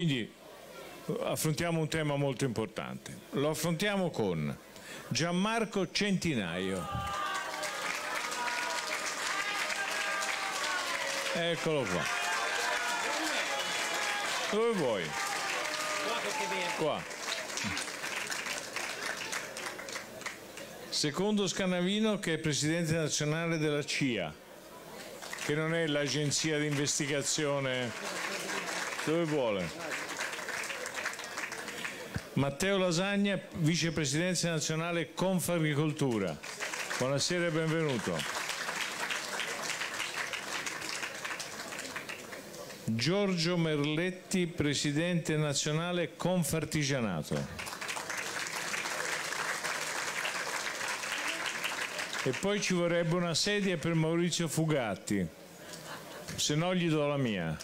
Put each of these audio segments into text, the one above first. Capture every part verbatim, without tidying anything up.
Quindi affrontiamo un tema molto importante. Lo affrontiamo con Gianmarco Centinaio. Eccolo qua. Dove vuoi? Qua. Secondo Scannavino, che è presidente nazionale della C I A, che non è l'agenzia di investigazione. Dove vuole? Matteo Lasagna, vicepresidente nazionale Confagricoltura. Buonasera e benvenuto. Giorgio Merletti, presidente nazionale Confartigianato. E poi ci vorrebbe una sedia per Maurizio Fugatti, se no gli do la mia.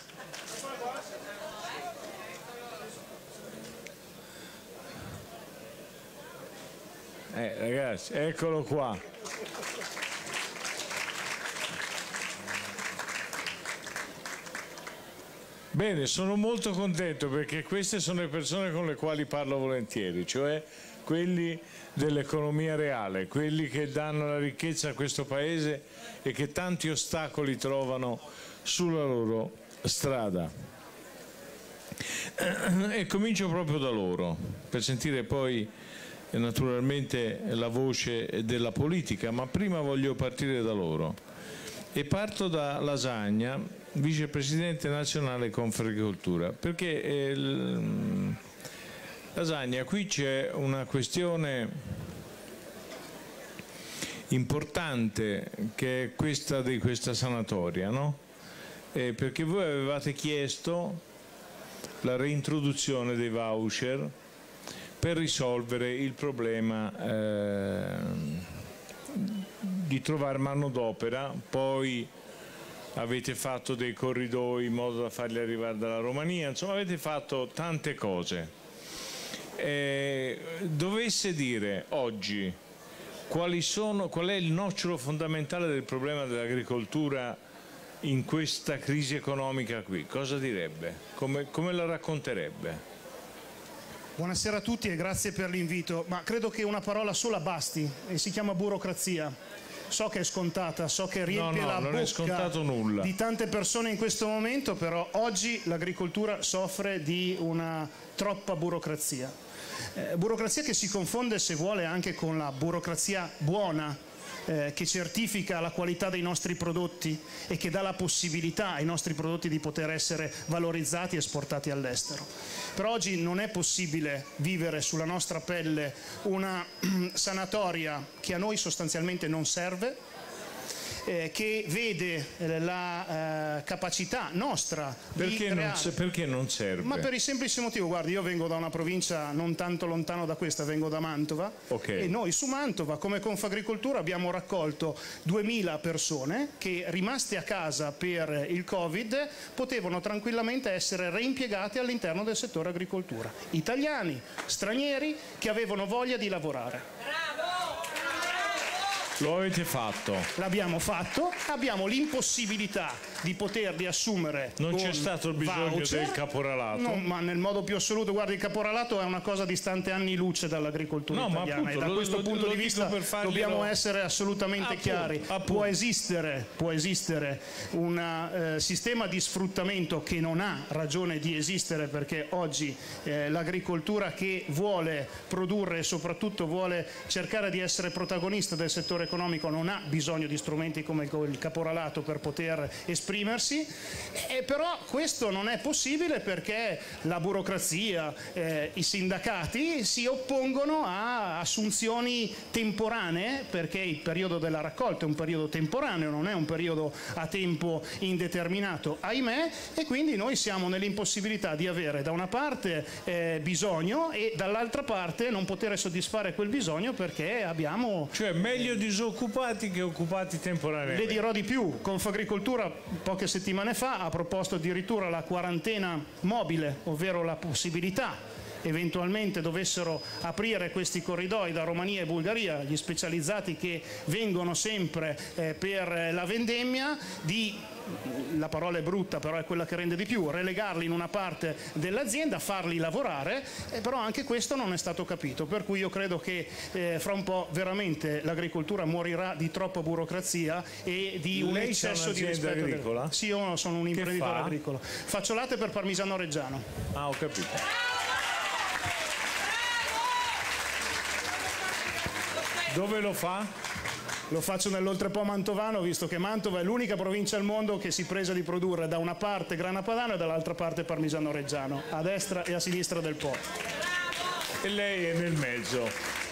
Eh ragazzi, eccolo qua. Bene, sono molto contento perché queste sono le persone con le quali parlo volentieri, cioè quelli dell'economia reale, quelli che danno la ricchezza a questo Paese e che tanti ostacoli trovano sulla loro strada. E comincio proprio da loro, per sentire poi naturalmente la voce della politica, ma prima voglio partire da loro. E parto da Lasagna, vicepresidente nazionale Confagricoltura, perché eh, Lasagna, qui c'è una questione importante che è questa di questa sanatoria, no? Eh, perché voi avevate chiesto la reintroduzione dei voucher per risolvere il problema eh, di trovare manodopera, poi avete fatto dei corridoi in modo da farli arrivare dalla Romania, insomma avete fatto tante cose. Eh, dovesse dire oggi quali sono, qual è il nocciolo fondamentale del problema dell'agricoltura in questa crisi economica qui, cosa direbbe? Come, come la racconterebbe? Buonasera a tutti e grazie per l'invito, ma credo che una parola sola basti e si chiama burocrazia. So che è scontata, so che riempie no, no, la non bocca è scontato nulla. Di tante persone in questo momento, però oggi l'agricoltura soffre di una troppa burocrazia. Eh, burocrazia che si confonde, se vuole, anche con la burocrazia buona, eh, che certifica la qualità dei nostri prodotti e che dà la possibilità ai nostri prodotti di poter essere valorizzati e esportati all'estero. Però oggi non è possibile vivere sulla nostra pelle una sanatoria che a noi sostanzialmente non serve, eh, che vede eh, la eh, capacità nostra perché di non, perché non serve? Ma per il semplice motivo, guardi, io vengo da una provincia non tanto lontano da questa, vengo da Mantova, okay. E noi su Mantova come Confagricoltura abbiamo raccolto duemila persone che, rimaste a casa per il Covid, potevano tranquillamente essere reimpiegate all'interno del settore agricoltura, italiani, stranieri, che avevano voglia di lavorare. Lo avete fatto? L'abbiamo fatto, abbiamo l'impossibilità di poterli assumere. Non c'è stato il bisogno voucher, del caporalato? No, ma nel modo più assoluto, guardi, il caporalato è una cosa distante anni luce dall'agricoltura no, italiana, ma appunto, e da lo, questo lo, punto lo di vista farglielo... dobbiamo essere assolutamente appunto, chiari. appunto. Può esistere, può esistere un eh, sistema di sfruttamento che non ha ragione di esistere, perché oggi eh, l'agricoltura che vuole produrre e soprattutto vuole cercare di essere protagonista del settore economico non ha bisogno di strumenti come il caporalato per poter esprimersi, e però questo non è possibile perché la burocrazia, eh, i sindacati si oppongono a assunzioni temporanee, perché il periodo della raccolta è un periodo temporaneo, non è un periodo a tempo indeterminato, ahimè, e quindi noi siamo nell'impossibilità di avere da una parte eh, bisogno e dall'altra parte non poter soddisfare quel bisogno perché abbiamo... Cioè meglio disoccupati che occupati temporaneamente. Le dirò di più, Confagricoltura poche settimane fa ha proposto addirittura la quarantena mobile, ovvero la possibilità, eventualmente dovessero aprire questi corridoi da Romania e Bulgaria, gli specializzati che vengono sempre eh, per la vendemmia, di la parola è brutta però è quella che rende di più, relegarli in una parte dell'azienda, farli lavorare, eh, però anche questo non è stato capito, per cui io credo che eh, fra un po' veramente l'agricoltura morirà di troppa burocrazia e di un Lei eccesso di rispetto agricola? Del... Sì, io sono un imprenditore fa? agricolo, faccio latte per Parmigiano Reggiano. Ah, ho capito. Dove lo fa? Lo faccio nell'Oltrepo mantovano, visto che Mantova è l'unica provincia al mondo che si presa di produrre da una parte Grana Padano e dall'altra parte Parmigiano Reggiano, a destra e a sinistra del Po. E lei è nel mezzo.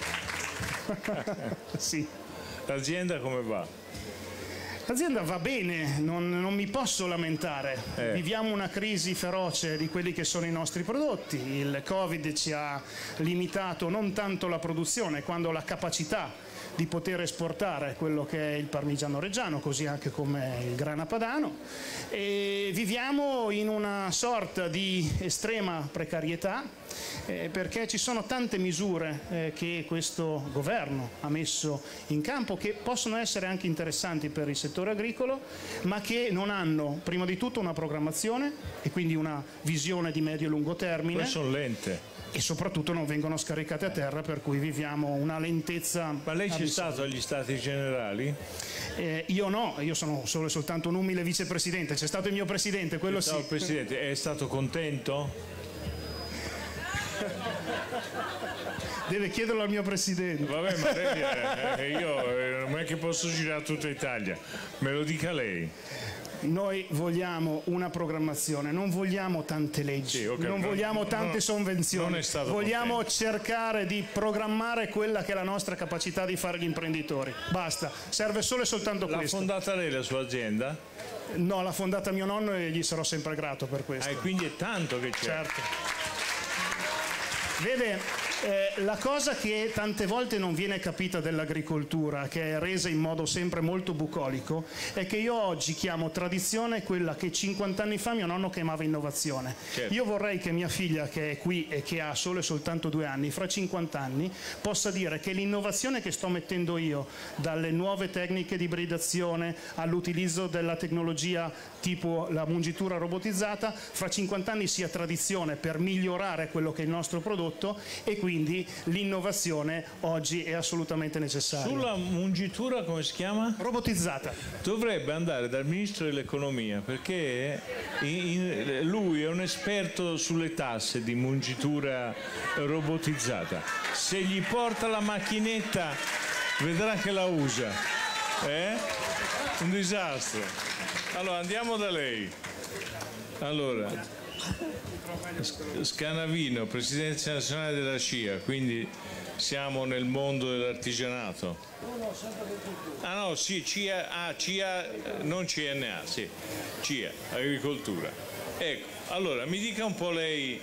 Sì. L'azienda come va? L'azienda va bene, non, non mi posso lamentare. Eh. Viviamo una crisi feroce di quelli che sono i nostri prodotti. Il Covid ci ha limitato non tanto la produzione, quanto la capacità di poter esportare quello che è il Parmigiano Reggiano, così anche come il Grana Padano, e viviamo in una sorta di estrema precarietà eh, perché ci sono tante misure eh, che questo governo ha messo in campo che possono essere anche interessanti per il settore agricolo, ma che non hanno prima di tutto una programmazione e quindi una visione di medio e lungo termine. Poi sono lente. E soprattutto non vengono scaricate a terra, per cui viviamo una lentezza. Ma lei c'è stato agli Stati Generali? Eh, io no, io sono solo soltanto un umile vicepresidente, c'è stato il mio presidente, quello sì. Ciao Presidente, è stato contento? Deve chiederlo al mio presidente. Vabbè, ma lei, eh, io eh, non è che posso girare tutta Italia, me lo dica lei. Noi vogliamo una programmazione, non vogliamo tante leggi, Sì, okay, non no, vogliamo no, tante no, sovvenzioni, non è stato vogliamo contento. cercare di programmare quella che è la nostra capacità di fare gli imprenditori. Basta, serve solo e soltanto L'ha questo. fondata lei la sua azienda? No, l'ha fondata mio nonno e gli sarò sempre grato per questo. Ah, e quindi è tanto che c'è. Certo. Vede, eh, la cosa che tante volte non viene capita dell'agricoltura, che è resa in modo sempre molto bucolico, è che io oggi chiamo tradizione quella che cinquanta anni fa mio nonno chiamava innovazione. Certo. Io vorrei che mia figlia, che è qui e che ha solo e soltanto due anni, fra cinquanta anni possa dire che l'innovazione che sto mettendo io, dalle nuove tecniche di ibridazione all'utilizzo della tecnologia tipo la mungitura robotizzata, fra cinquanta anni sia tradizione per migliorare quello che è il nostro prodotto, e quindi l'innovazione oggi è assolutamente necessaria. Sulla mungitura, come si chiama? Robotizzata. Dovrebbe andare dal Ministro dell'Economia, perché in, in, lui è un esperto sulle tasse di mungitura robotizzata. Se gli porta la macchinetta vedrà che la usa. Eh? Un disastro. Allora andiamo da lei. Allora, Scanavino, Presidenza nazionale della C I A, quindi siamo nel mondo dell'artigianato. Ah no, sì, C I A, ah, C I A, non C N A, sì, C I A, agricoltura. Ecco, allora mi dica un po' lei.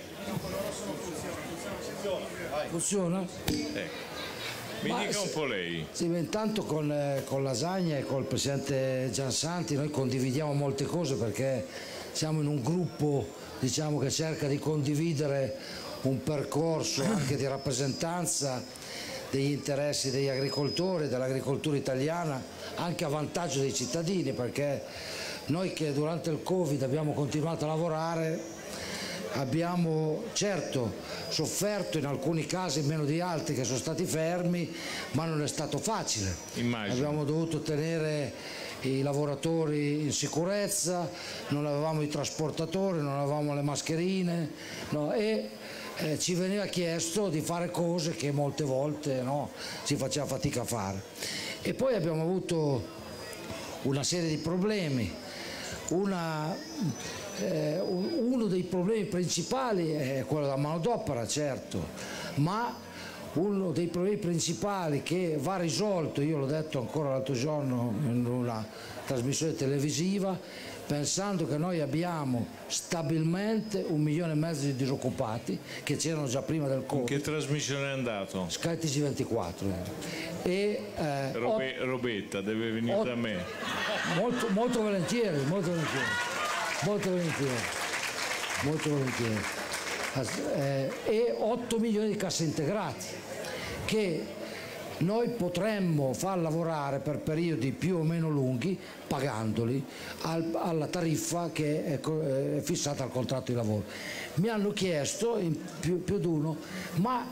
Funziona? Ecco. Mi Ma dica un po' lei. Sì, intanto con, eh, con Lasagna e col Presidente Giansanti noi condividiamo molte cose perché siamo in un gruppo, diciamo, che cerca di condividere un percorso anche di rappresentanza degli interessi degli agricoltori, dell'agricoltura italiana, anche a vantaggio dei cittadini, perché noi che durante il Covid abbiamo continuato a lavorare abbiamo certo sofferto in alcuni casi meno di altri che sono stati fermi, ma non è stato facile. Immagino. Abbiamo dovuto tenere i lavoratori in sicurezza, non avevamo i trasportatori, non avevamo le mascherine, no, e eh, ci veniva chiesto di fare cose che molte volte, no, si faceva fatica a fare. E poi abbiamo avuto una serie di problemi. Una, eh, uno dei problemi principali è quello della manodopera, certo, ma uno dei problemi principali che va risolto, io l'ho detto ancora l'altro giorno in una trasmissione televisiva, pensando che noi abbiamo stabilmente un milione e mezzo di disoccupati che c'erano già prima del Covid. In che trasmissione è andato? Sky T G ventiquattro. E, eh, Robe, Robetta, deve venire da me. Molto, molto volentieri, molto volentieri, molto volentieri, molto volentieri. Eh, e otto milioni di casse integrati che noi potremmo far lavorare per periodi più o meno lunghi pagandoli al, alla tariffa che è, è fissata al contratto di lavoro. Mi hanno chiesto, in più, più di uno, ma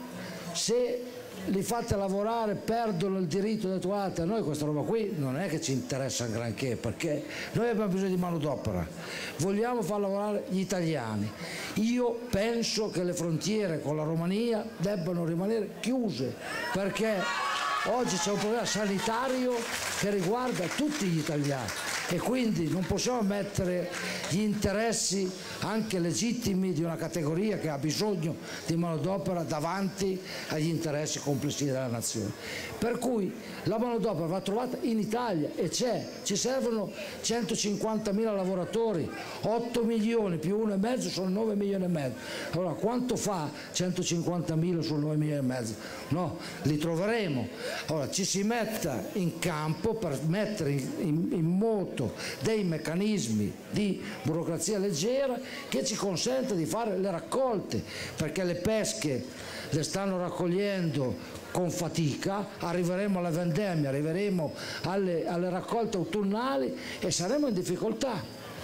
se li fate lavorare perdono il diritto di attuare. A noi questa roba qui non è che ci interessa granché, perché noi abbiamo bisogno di manodopera, vogliamo far lavorare gli italiani. Io penso che le frontiere con la Romania debbano rimanere chiuse, perché oggi c'è un problema sanitario che riguarda tutti gli italiani e quindi non possiamo mettere gli interessi anche legittimi di una categoria che ha bisogno di manodopera davanti agli interessi complessivi della nazione. Per cui la manodopera va trovata in Italia e c'è, ci servono centocinquantamila lavoratori, otto milioni più uno e mezzo sono nove milioni e mezzo. Allora quanto fa centocinquantamila su nove milioni e mezzo? No, li troveremo. Allora ci si metta in campo per mettere in, in, in moto dei meccanismi di burocrazia leggera che ci consente di fare le raccolte, perché le pesche le stanno raccogliendo con fatica, arriveremo alla vendemmia, arriveremo alle, alle raccolte autunnali e saremo in difficoltà.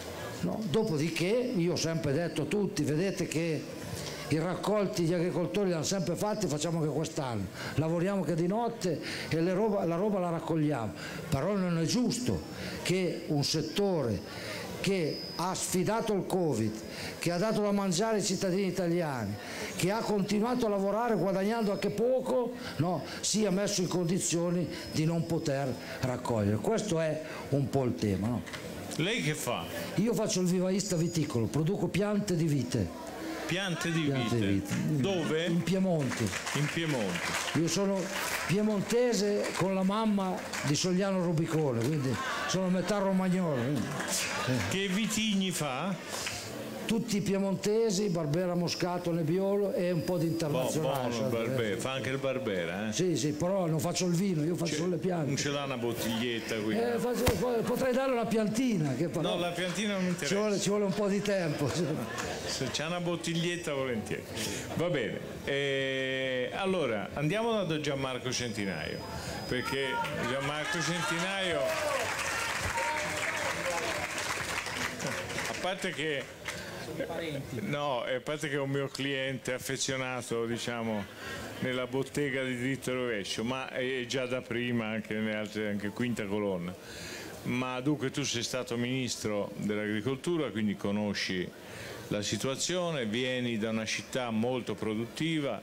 No? Dopodiché io ho sempre detto a tutti, vedete che i raccolti gli agricoltori li hanno sempre fatti, facciamo anche quest'anno, lavoriamo che di notte e le roba, la roba la raccogliamo, però non è giusto che un settore che ha sfidato il Covid, che ha dato da mangiare ai cittadini italiani, che ha continuato a lavorare guadagnando anche poco, no, sia messo in condizioni di non poter raccogliere. Questo è un po' il tema. No? Lei che fa? Io faccio il vivaista viticolo, produco piante di vite. Piante di Piante vite. di vite. Dove? In Piemonte. In Piemonte. Io sono piemontese con la mamma di Sogliano Rubicone, quindi sono metà romagnolo. Che vitigni fa? Tutti piemontesi, Barbera, Moscato, Nebbiolo e un po' di internazionale. Buono, buono, Barbera. Fa anche il Barbera, eh? Sì, sì, però non faccio il vino, io faccio le piante. Non ce l'ha una bottiglietta qui? Eh, faccio, potrei dare una piantina. Che però no, la piantina non mi interessa. Ci vuole, ci vuole un po' di tempo. Se c'è una bottiglietta, volentieri. Va bene. Eh, allora, andiamo da Don Gianmarco Centinaio, perché Gianmarco Centinaio, a parte che no, a parte che è un mio cliente affezionato, diciamo, nella bottega di Dritto e Rovescio, ma è già da prima anche nelle altre, anche quinta colonna. Ma dunque tu sei stato ministro dell'agricoltura, quindi conosci la situazione, vieni da una città molto produttiva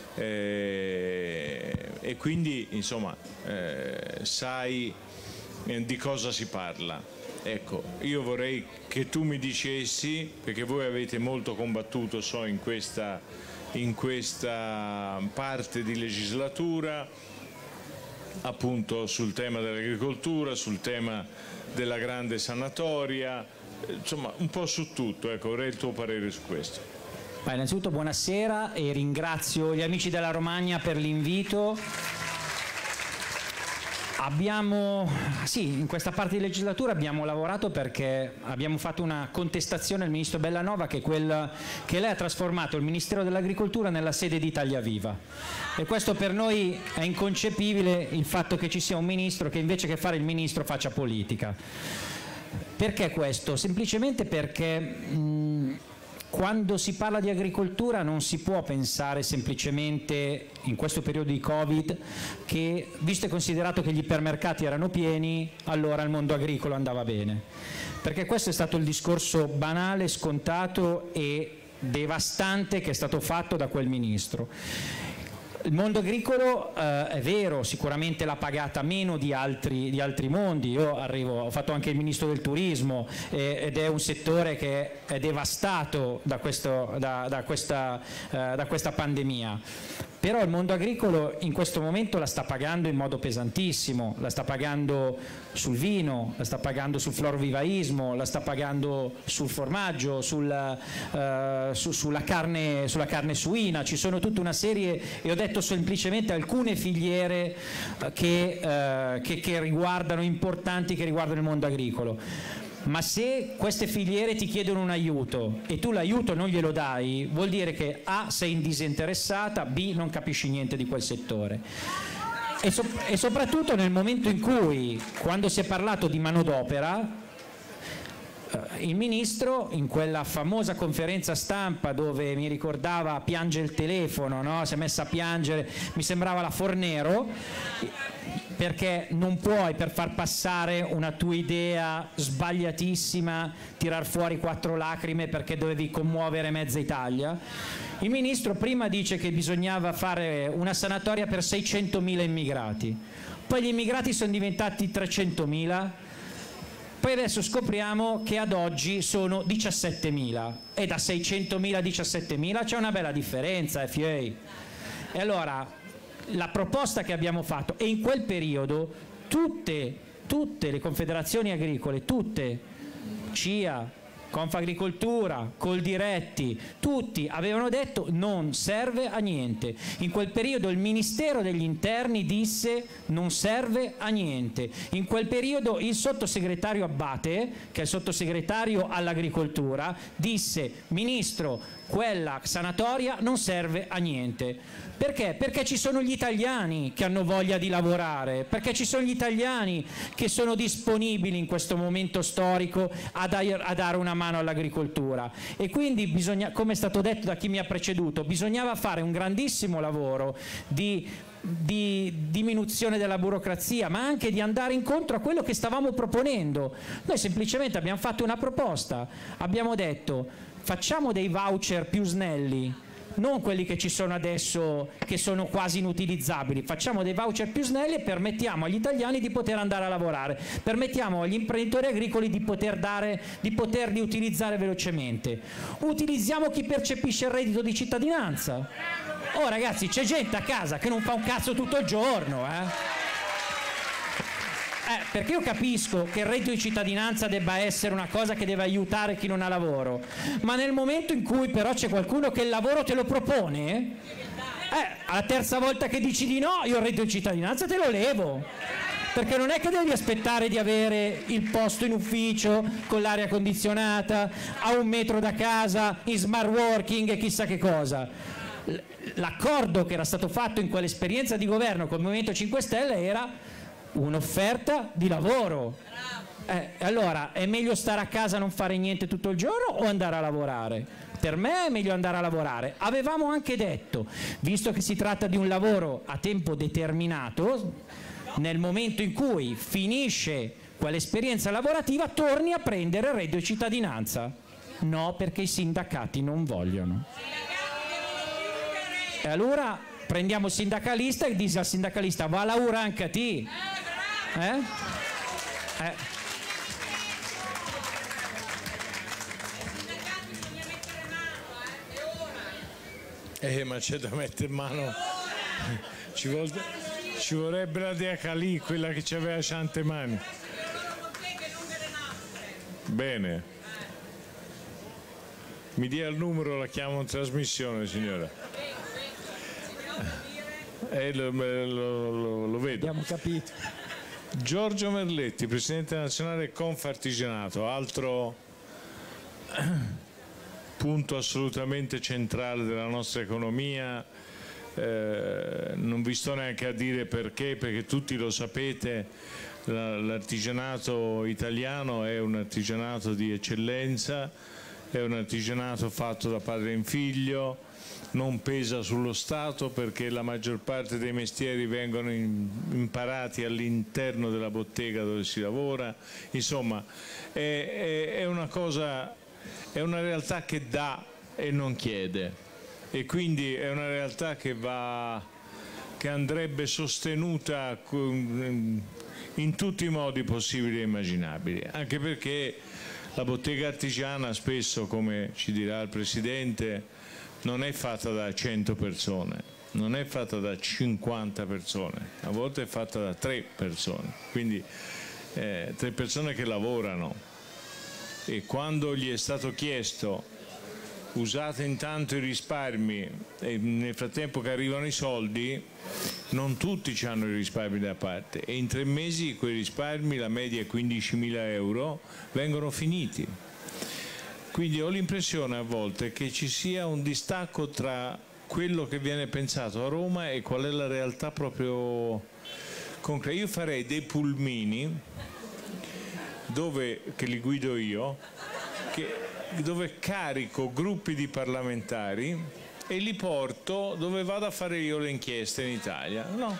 eh, e quindi insomma eh, sai eh, di cosa si parla. Ecco, io vorrei che tu mi dicessi, perché voi avete molto combattuto, so, in questa, in questa parte di legislatura, appunto sul tema dell'agricoltura, sul tema della grande sanatoria, insomma un po' su tutto, ecco, vorrei il tuo parere su questo. Beh, innanzitutto buonasera e ringrazio gli amici della Romagna per l'invito. Abbiamo, sì, in questa parte di legislatura abbiamo lavorato perché abbiamo fatto una contestazione al ministro Bellanova, che, quel, che lei ha trasformato il Ministero dell'Agricoltura nella sede di Italia Viva. E questo per noi è inconcepibile, il fatto che ci sia un ministro che invece che fare il ministro faccia politica. Perché questo? Semplicemente perché mh, quando si parla di agricoltura non si può pensare semplicemente, in questo periodo di Covid, che visto e considerato che gli ipermercati erano pieni, allora il mondo agricolo andava bene. Perché questo è stato il discorso banale, scontato e devastante che è stato fatto da quel ministro. Il mondo agricolo eh, è vero, sicuramente l'ha pagata meno di altri, di altri mondi. Io arrivo, ho fatto anche il ministro del turismo eh, ed è un settore che è devastato da, questo, da, da, questa, eh, da questa pandemia. Però il mondo agricolo in questo momento la sta pagando in modo pesantissimo, la sta pagando sul vino, la sta pagando sul florovivaismo, la sta pagando sul formaggio, sul, uh, su, sulla, carne, sulla carne suina. Ci sono tutta una serie, e ho detto semplicemente alcune filiere uh, che, uh, che, che riguardano, importanti, che riguardano il mondo agricolo. Ma se queste filiere ti chiedono un aiuto e tu l'aiuto non glielo dai, vuol dire che A, sei disinteressata, B, non capisci niente di quel settore. e, so, e soprattutto nel momento in cui, quando si è parlato di manodopera, il ministro in quella famosa conferenza stampa dove mi ricordava piange il telefono, no? Si è messa a piangere, mi sembrava la Fornero, perché non puoi, per far passare una tua idea sbagliatissima, tirar fuori quattro lacrime perché dovevi commuovere mezza Italia. Il ministro prima dice che bisognava fare una sanatoria per seicentomila immigrati, poi gli immigrati sono diventati trecentomila, poi adesso scopriamo che ad oggi sono diciassettemila, e da seicentomila a diciassettemila c'è una bella differenza, F A. E allora la proposta che abbiamo fatto, e in quel periodo tutte, tutte le confederazioni agricole, tutte, C I A, Confagricoltura, Coldiretti, tutti avevano detto non serve a niente. In quel periodo il Ministero degli Interni disse non serve a niente. In quel periodo il sottosegretario Abbate, che è il sottosegretario all'agricoltura, disse Ministro, quella sanatoria non serve a niente. Perché? Perché ci sono gli italiani che hanno voglia di lavorare, perché ci sono gli italiani che sono disponibili in questo momento storico a, dai, a dare una mano all'agricoltura, e quindi bisogna, come è stato detto da chi mi ha preceduto, bisognava fare un grandissimo lavoro di, di diminuzione della burocrazia, ma anche di andare incontro a quello che stavamo proponendo. Noi semplicemente abbiamo fatto una proposta, abbiamo detto facciamo dei voucher più snelli, non quelli che ci sono adesso che sono quasi inutilizzabili, facciamo dei voucher più snelli e permettiamo agli italiani di poter andare a lavorare, permettiamo agli imprenditori agricoli di poter dare, di poterli utilizzare velocemente. Utilizziamo chi percepisce il reddito di cittadinanza. Oh ragazzi, c'è gente a casa che non fa un cazzo tutto il giorno, eh? Eh, perché io capisco che il reddito di cittadinanza debba essere una cosa che deve aiutare chi non ha lavoro, ma nel momento in cui però c'è qualcuno che il lavoro te lo propone, eh, alla terza volta che dici di no, io il reddito di cittadinanza te lo levo, perché non è che devi aspettare di avere il posto in ufficio con l'aria condizionata, a un metro da casa, in smart working e chissà che cosa. L'accordo che era stato fatto in quell'esperienza di governo con il Movimento cinque Stelle era un'offerta di lavoro. Eh, allora è meglio stare a casa e non fare niente tutto il giorno o andare a lavorare? Per me è meglio andare a lavorare. Avevamo anche detto, visto che si tratta di un lavoro a tempo determinato, nel momento in cui finisce quell'esperienza lavorativa torni a prendere il reddito di cittadinanza. No, perché i sindacati non vogliono. E allora prendiamo il sindacalista e dice al sindacalista va a lavorare anche a te. Eh? Eh. Eh, ma c'è da mettere in mano, ci, vol... ci vorrebbe la Dea Calì, quella che ci aveva tante mani. Bene, mi dia il numero, la chiamo in trasmissione, signora. Eh, lo, lo, lo, lo vedo. Abbiamo capito. Giorgio Merletti, presidente nazionale Confartigianato, altro punto assolutamente centrale della nostra economia. Eh, non vi sto neanche a dire perché, perché tutti lo sapete, l'artigianato italiano è un artigianato di eccellenza, è un artigianato fatto da padre in figlio, non pesa sullo Stato perché la maggior parte dei mestieri vengono in, imparati all'interno della bottega dove si lavora. Insomma, è, è, è una cosa, è una realtà che dà e non chiede, e quindi è una realtà che va, che andrebbe sostenuta in tutti i modi possibili e immaginabili, anche perché la bottega artigiana spesso, come ci dirà il Presidente, non è fatta da cento persone, non è fatta da cinquanta persone, a volte è fatta da tre persone, quindi eh, tre persone che lavorano, e quando gli è stato chiesto usate intanto i risparmi e nel frattempo che arrivano i soldi, non tutti hanno i risparmi da parte, e in tre mesi quei risparmi, la media è quindicimila euro, vengono finiti. Quindi ho l'impressione a volte che ci sia un distacco tra quello che viene pensato a Roma e qual è la realtà proprio concreta. Io farei dei pulmini dove, che li guido io, che, dove carico gruppi di parlamentari e li porto dove vado a fare io le inchieste in Italia. No,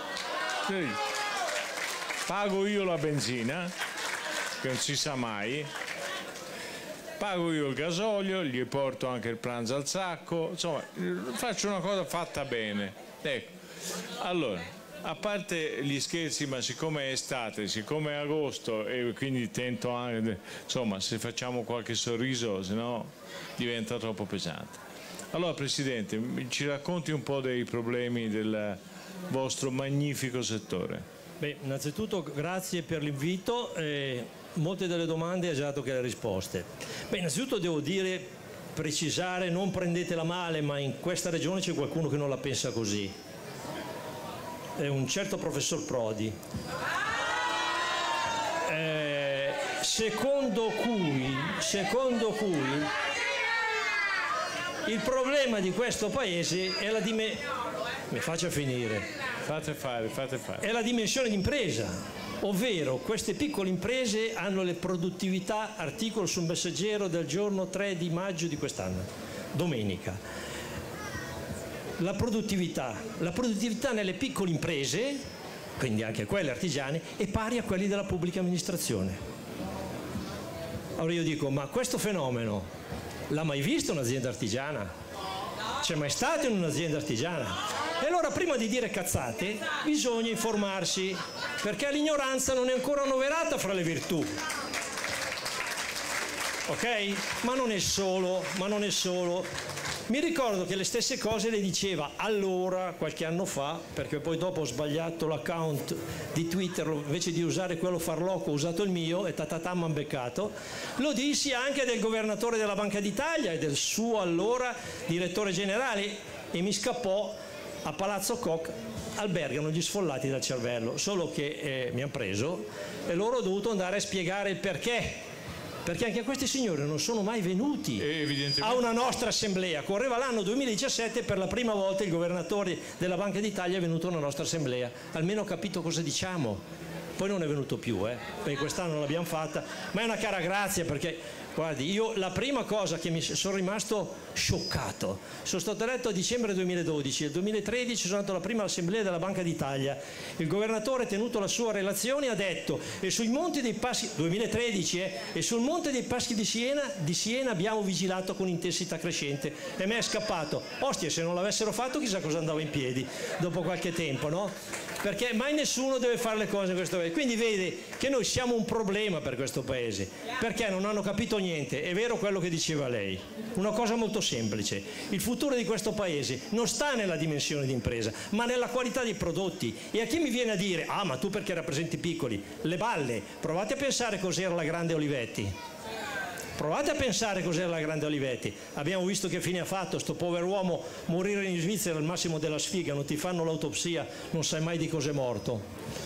pago io la benzina, che non si sa mai, pago io il gasolio, gli porto anche il pranzo al sacco, insomma faccio una cosa fatta bene. Ecco, allora, a parte gli scherzi, ma siccome è estate, siccome è agosto e quindi tento anche, insomma, se facciamo qualche sorriso, se no diventa troppo pesante. Allora Presidente, ci racconti un po' dei problemi del vostro magnifico settore. Beh, innanzitutto grazie per l'invito, eh, molte delle domande hai già dato che le risposte. Beh, innanzitutto devo dire, precisare, non prendetela male, ma in questa regione c'è qualcuno che non la pensa così. È un certo professor Prodi, eh, secondo cui, secondo cui il problema di questo paese è la dimensione, mi faccia finire, fate fare, fate fare. È la dimensione d'impresa, ovvero queste piccole imprese hanno le produttività, articolo sul Messaggero del giorno tre di maggio di quest'anno, domenica. La produttività, la produttività nelle piccole imprese, quindi anche quelle artigiane, è pari a quelli della pubblica amministrazione. Allora io dico, ma questo fenomeno l'ha mai visto un'azienda artigiana? C'è mai stato in un'azienda artigiana? E allora prima di dire cazzate bisogna informarsi, perché l'ignoranza non è ancora annoverata fra le virtù. Ok? Ma non è solo, ma non è solo. Mi ricordo che le stesse cose le diceva allora, qualche anno fa, perché poi dopo ho sbagliato l'account di Twitter, invece di usare quello farlocco ho usato il mio e tatatam m'han beccato, lo dissi anche del governatore della Banca d'Italia e del suo allora direttore generale, e mi scappò a Palazzo Koch, albergano gli sfollati dal cervello, solo che eh, mi hanno preso e loro ho dovuto andare a spiegare il perché. Perché anche questi signori non sono mai venuti a una nostra assemblea. Correva l'anno duemiladiciassette, per la prima volta il governatore della Banca d'Italia è venuto a una nostra assemblea. Almeno ho capito cosa diciamo. Poi non è venuto più, eh? Perché quest'anno non l'abbiamo fatta. Ma è una cara grazia, perché, guardi, io la prima cosa che mi sono rimasto scioccato, sono stato eletto a dicembre duemiladodici, nel duemilatredici sono andato alla prima assemblea della Banca d'Italia, il governatore ha tenuto la sua relazione e ha detto, e sui monti dei passi, duemilatredici, eh, e sul monte dei passi di Siena, di Siena abbiamo vigilato con intensità crescente, e me è scappato, ostia, se non l'avessero fatto chissà cosa andava in piedi dopo qualche tempo, no? Perché mai nessuno deve fare le cose in questo paese. Quindi vede che noi siamo un problema per questo paese, perché non hanno capito niente. È vero quello che diceva lei, una cosa molto semplice: il futuro di questo paese non sta nella dimensione di impresa, ma nella qualità dei prodotti. E a chi mi viene a dire, ah ma tu perché rappresenti piccoli, le balle, provate a pensare cos'era la grande Olivetti. Provate a pensare cos'era la grande Olivetti. Abbiamo visto che fine ha fatto sto povero uomo, morire in Svizzera al massimo della sfiga, non ti fanno l'autopsia, non sai mai di cos'è morto.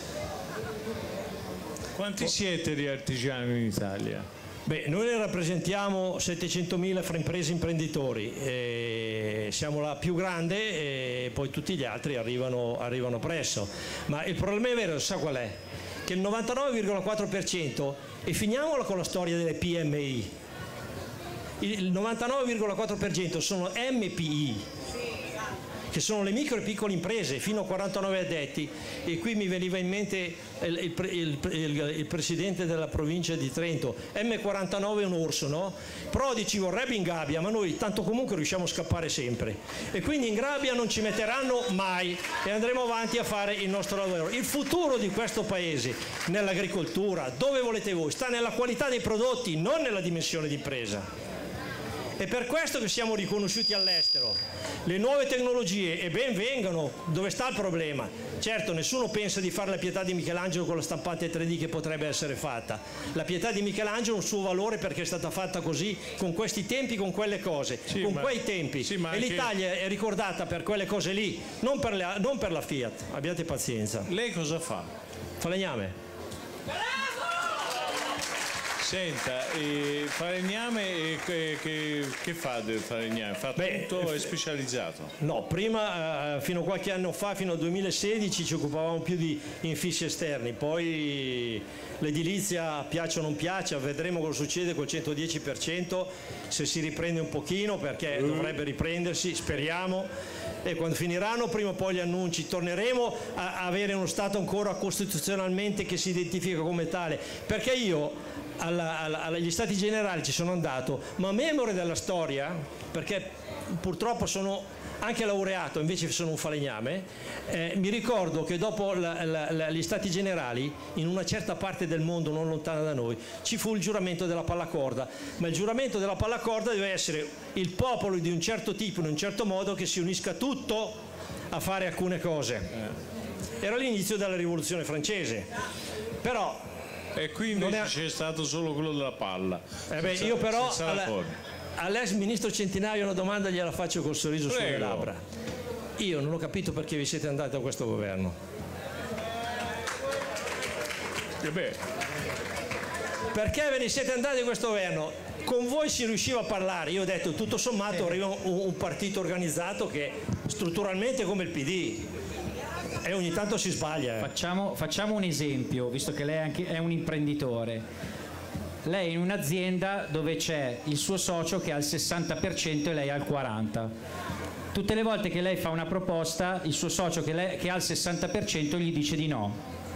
Quanti siete di artigiani in Italia? Beh, noi ne rappresentiamo settecentomila fra imprese e imprenditori, e siamo la più grande e poi tutti gli altri arrivano, arrivano presso. Ma il problema è vero, sa qual è? Che il novantanove virgola quattro per cento, e finiamola con la storia delle P M I, il novantanove virgola quattro per cento sono M P I, che sono le micro e piccole imprese fino a quarantanove addetti, e qui mi veniva in mente il, il, il, il, il presidente della provincia di Trento, M quarantanove è un orso, no? Prodi ci vorrebbe in gabbia, ma noi tanto comunque riusciamo a scappare sempre, e quindi in gabbia non ci metteranno mai e andremo avanti a fare il nostro lavoro. Il futuro di questo paese nell'agricoltura, dove volete voi, sta nella qualità dei prodotti, non nella dimensione di impresa. È per questo che siamo riconosciuti all'estero. Le nuove tecnologie, e ben vengano, dove sta il problema? Certo, nessuno pensa di fare la Pietà di Michelangelo con la stampante tre D che potrebbe essere fatta. La Pietà di Michelangelo ha un suo valore perché è stata fatta così, con questi tempi, con quelle cose, sì, con ma, quei tempi. Sì, e l'Italia è ricordata per quelle cose lì, non per, le, non per la Fiat. Abbiate pazienza. Lei cosa fa? Falegname. Senta, eh, falegname, eh, che, che, che fa del falegname? Fa Beh, tutto, è specializzato? No, prima, eh, fino a qualche anno fa, fino al duemilasedici, ci occupavamo più di infissi esterni, poi l'edilizia piace o non piace, vedremo cosa succede col centodieci per cento, se si riprende un pochino, perché dovrebbe riprendersi, speriamo, e quando finiranno prima o poi gli annunci torneremo a avere uno Stato ancora costituzionalmente che si identifica come tale, perché io alla, alla, agli Stati Generali ci sono andato, ma memore della storia, perché purtroppo sono anche laureato, invece sono un falegname, eh, mi ricordo che dopo la, la, la, gli Stati Generali, in una certa parte del mondo non lontana da noi, ci fu il giuramento della pallacorda, ma il giuramento della pallacorda deve essere il popolo di un certo tipo, in un certo modo, che si unisca tutto a fare alcune cose. Era l'inizio della rivoluzione francese, però e qui invece è... c'è stato solo quello della palla. Eh beh, senza, io però alla... all'ex ministro Centinaio una domanda gliela faccio col sorriso Prego. sulle labbra. Io non ho capito perché vi siete andati a questo governo. E beh. Perché ve ne siete andati a questo governo? Con voi si riusciva a parlare, io ho detto tutto sommato arriva un, un partito organizzato che strutturalmente è come il P D. E ogni tanto si sbaglia. Eh. Facciamo, facciamo un esempio, visto che lei anche è un imprenditore. Lei è in un'azienda dove c'è il suo socio che ha il sessanta per cento e lei ha il quaranta per cento. Tutte le volte che lei fa una proposta, il suo socio che, lei, che ha il sessanta per cento gli dice di no.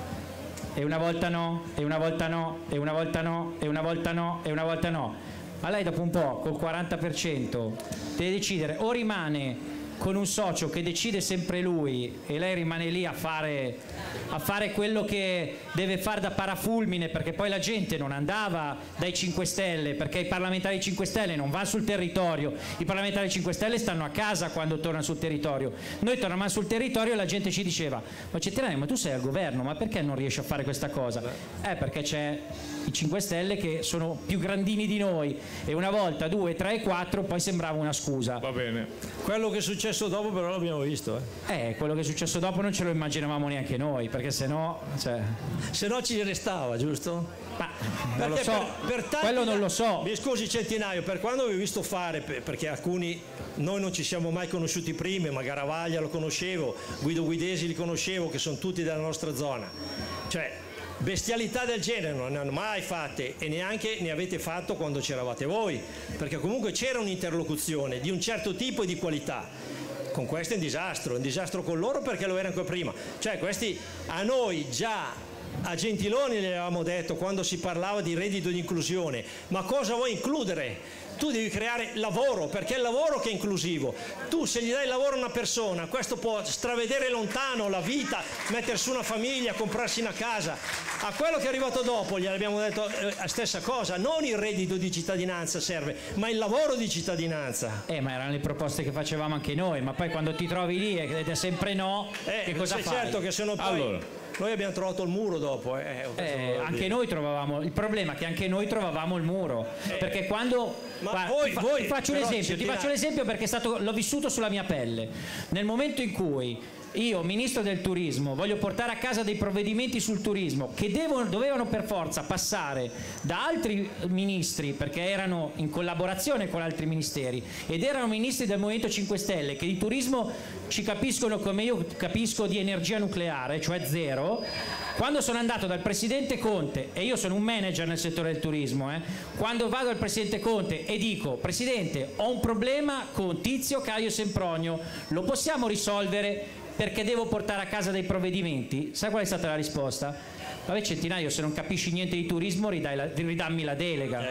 E una volta no, e una volta no, e una volta no, e una volta no, e una volta no. Ma lei dopo un po', col quaranta per cento, deve decidere, o rimane con un socio che decide sempre lui e lei rimane lì a fare, a fare quello che deve fare da parafulmine, perché poi la gente non andava dai cinque Stelle, perché i parlamentari cinque Stelle non vanno sul territorio, i parlamentari cinque Stelle stanno a casa quando tornano sul territorio. Noi torniamo sul territorio e la gente ci diceva: ma Centinaio, ma tu sei al governo, ma perché non riesci a fare questa cosa? Eh, perché c'è i cinque Stelle che sono più grandini di noi, e una volta, due, tre e quattro poi sembrava una scusa. Va bene. Quello che è successo dopo però l'abbiamo visto. Eh. Eh, quello che è successo dopo non ce lo immaginavamo neanche noi, perché se no... Cioè... Se no ci restava, giusto? Ma non lo so, per, per quello non lo so. Mi scusi Centinaio, per quando vi ho visto fare, perché alcuni, noi non ci siamo mai conosciuti prima, ma Garavaglia lo conoscevo, Guido Guidesi li conoscevo, che sono tutti della nostra zona. Cioè, bestialità del genere non ne hanno mai fatte, e neanche ne avete fatto quando c'eravate voi, perché comunque c'era un'interlocuzione di un certo tipo e di qualità. Con questo è un disastro, un disastro con loro perché lo era anche prima. Cioè questi a noi già, a Gentiloni le avevamo detto quando si parlava di reddito di inclusione, ma cosa vuoi includere? Tu devi creare lavoro, perché è il lavoro che è inclusivo. Tu se gli dai lavoro a una persona, questo può stravedere lontano la vita, mettere su una famiglia, comprarsi una casa. A quello che è arrivato dopo gli abbiamo detto eh, la stessa cosa, non il reddito di cittadinanza serve, ma il lavoro di cittadinanza. Eh, ma erano le proposte che facevamo anche noi, ma poi quando ti trovi lì e dite sempre no, eh, che cosa fai? Certo che se no poi... Allora. Noi abbiamo trovato il muro dopo. Eh, eh, anche noi trovavamo, il problema è che anche noi trovavamo il muro, eh, perché quando ma guarda, voi, ti, fa, voi, ti faccio un esempio, ti faccio l'esempio perché è stato, l'ho vissuto sulla mia pelle. Nel momento in cui io, ministro del turismo, voglio portare a casa dei provvedimenti sul turismo che devono, dovevano per forza passare da altri ministri, perché erano in collaborazione con altri ministeri ed erano ministri del Movimento cinque Stelle che di turismo ci capiscono come io capisco di energia nucleare, cioè zero. Quando sono andato dal presidente Conte, e io sono un manager nel settore del turismo, eh, quando vado dal presidente Conte e dico: presidente, ho un problema con Tizio, Caio e Sempronio, lo possiamo risolvere perché devo portare a casa dei provvedimenti? Sai qual è stata la risposta? Vabbè Centinaio, se non capisci niente di turismo ridai la, ridammi la delega.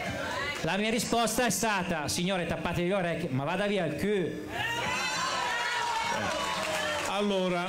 La mia risposta è stata: signore, tappatevi le orecchie, ma vada via il cul. Allora,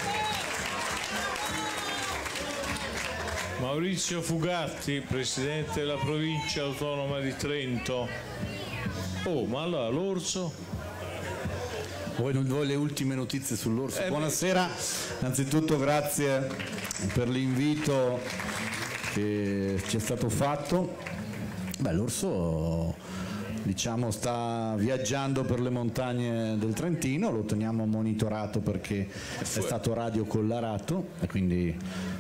Maurizio Fugatti, presidente della provincia autonoma di Trento. Oh, ma allora l'orso? Voi non vuoi le ultime notizie sull'orso? Eh, Buonasera, innanzitutto grazie per l'invito che ci è stato fatto. Beh, l'orso diciamo, sta viaggiando per le montagne del Trentino, lo teniamo monitorato perché è stato radiocollarato e quindi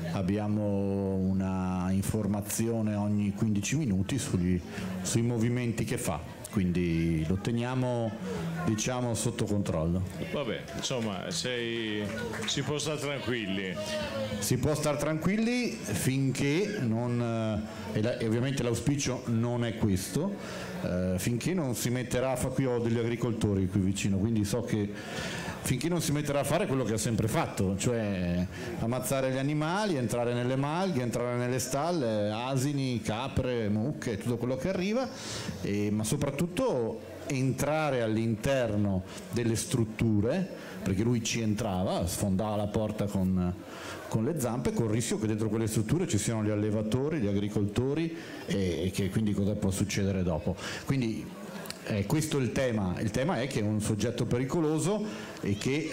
abbiamo una informazione ogni quindici minuti sugli, sui movimenti che fa, quindi lo teniamo, diciamo, sotto controllo. Vabbè, insomma, sei, si può stare tranquilli. Si può stare tranquilli finché non, e, la, e ovviamente l'auspicio non è questo, eh, finché non si metterà a fare, qui ho degli agricoltori qui vicino, quindi so che finché non si metterà a fare quello che ha sempre fatto, cioè ammazzare gli animali, entrare nelle malghe, entrare nelle stalle, asini, capre, mucche, tutto quello che arriva, e, ma soprattutto entrare all'interno delle strutture, perché lui ci entrava, sfondava la porta con, con le zampe, con il rischio che dentro quelle strutture ci siano gli allevatori, gli agricoltori, e, e che quindi cosa può succedere dopo. Quindi Eh, questo è il tema. Il tema è che è un soggetto pericoloso e che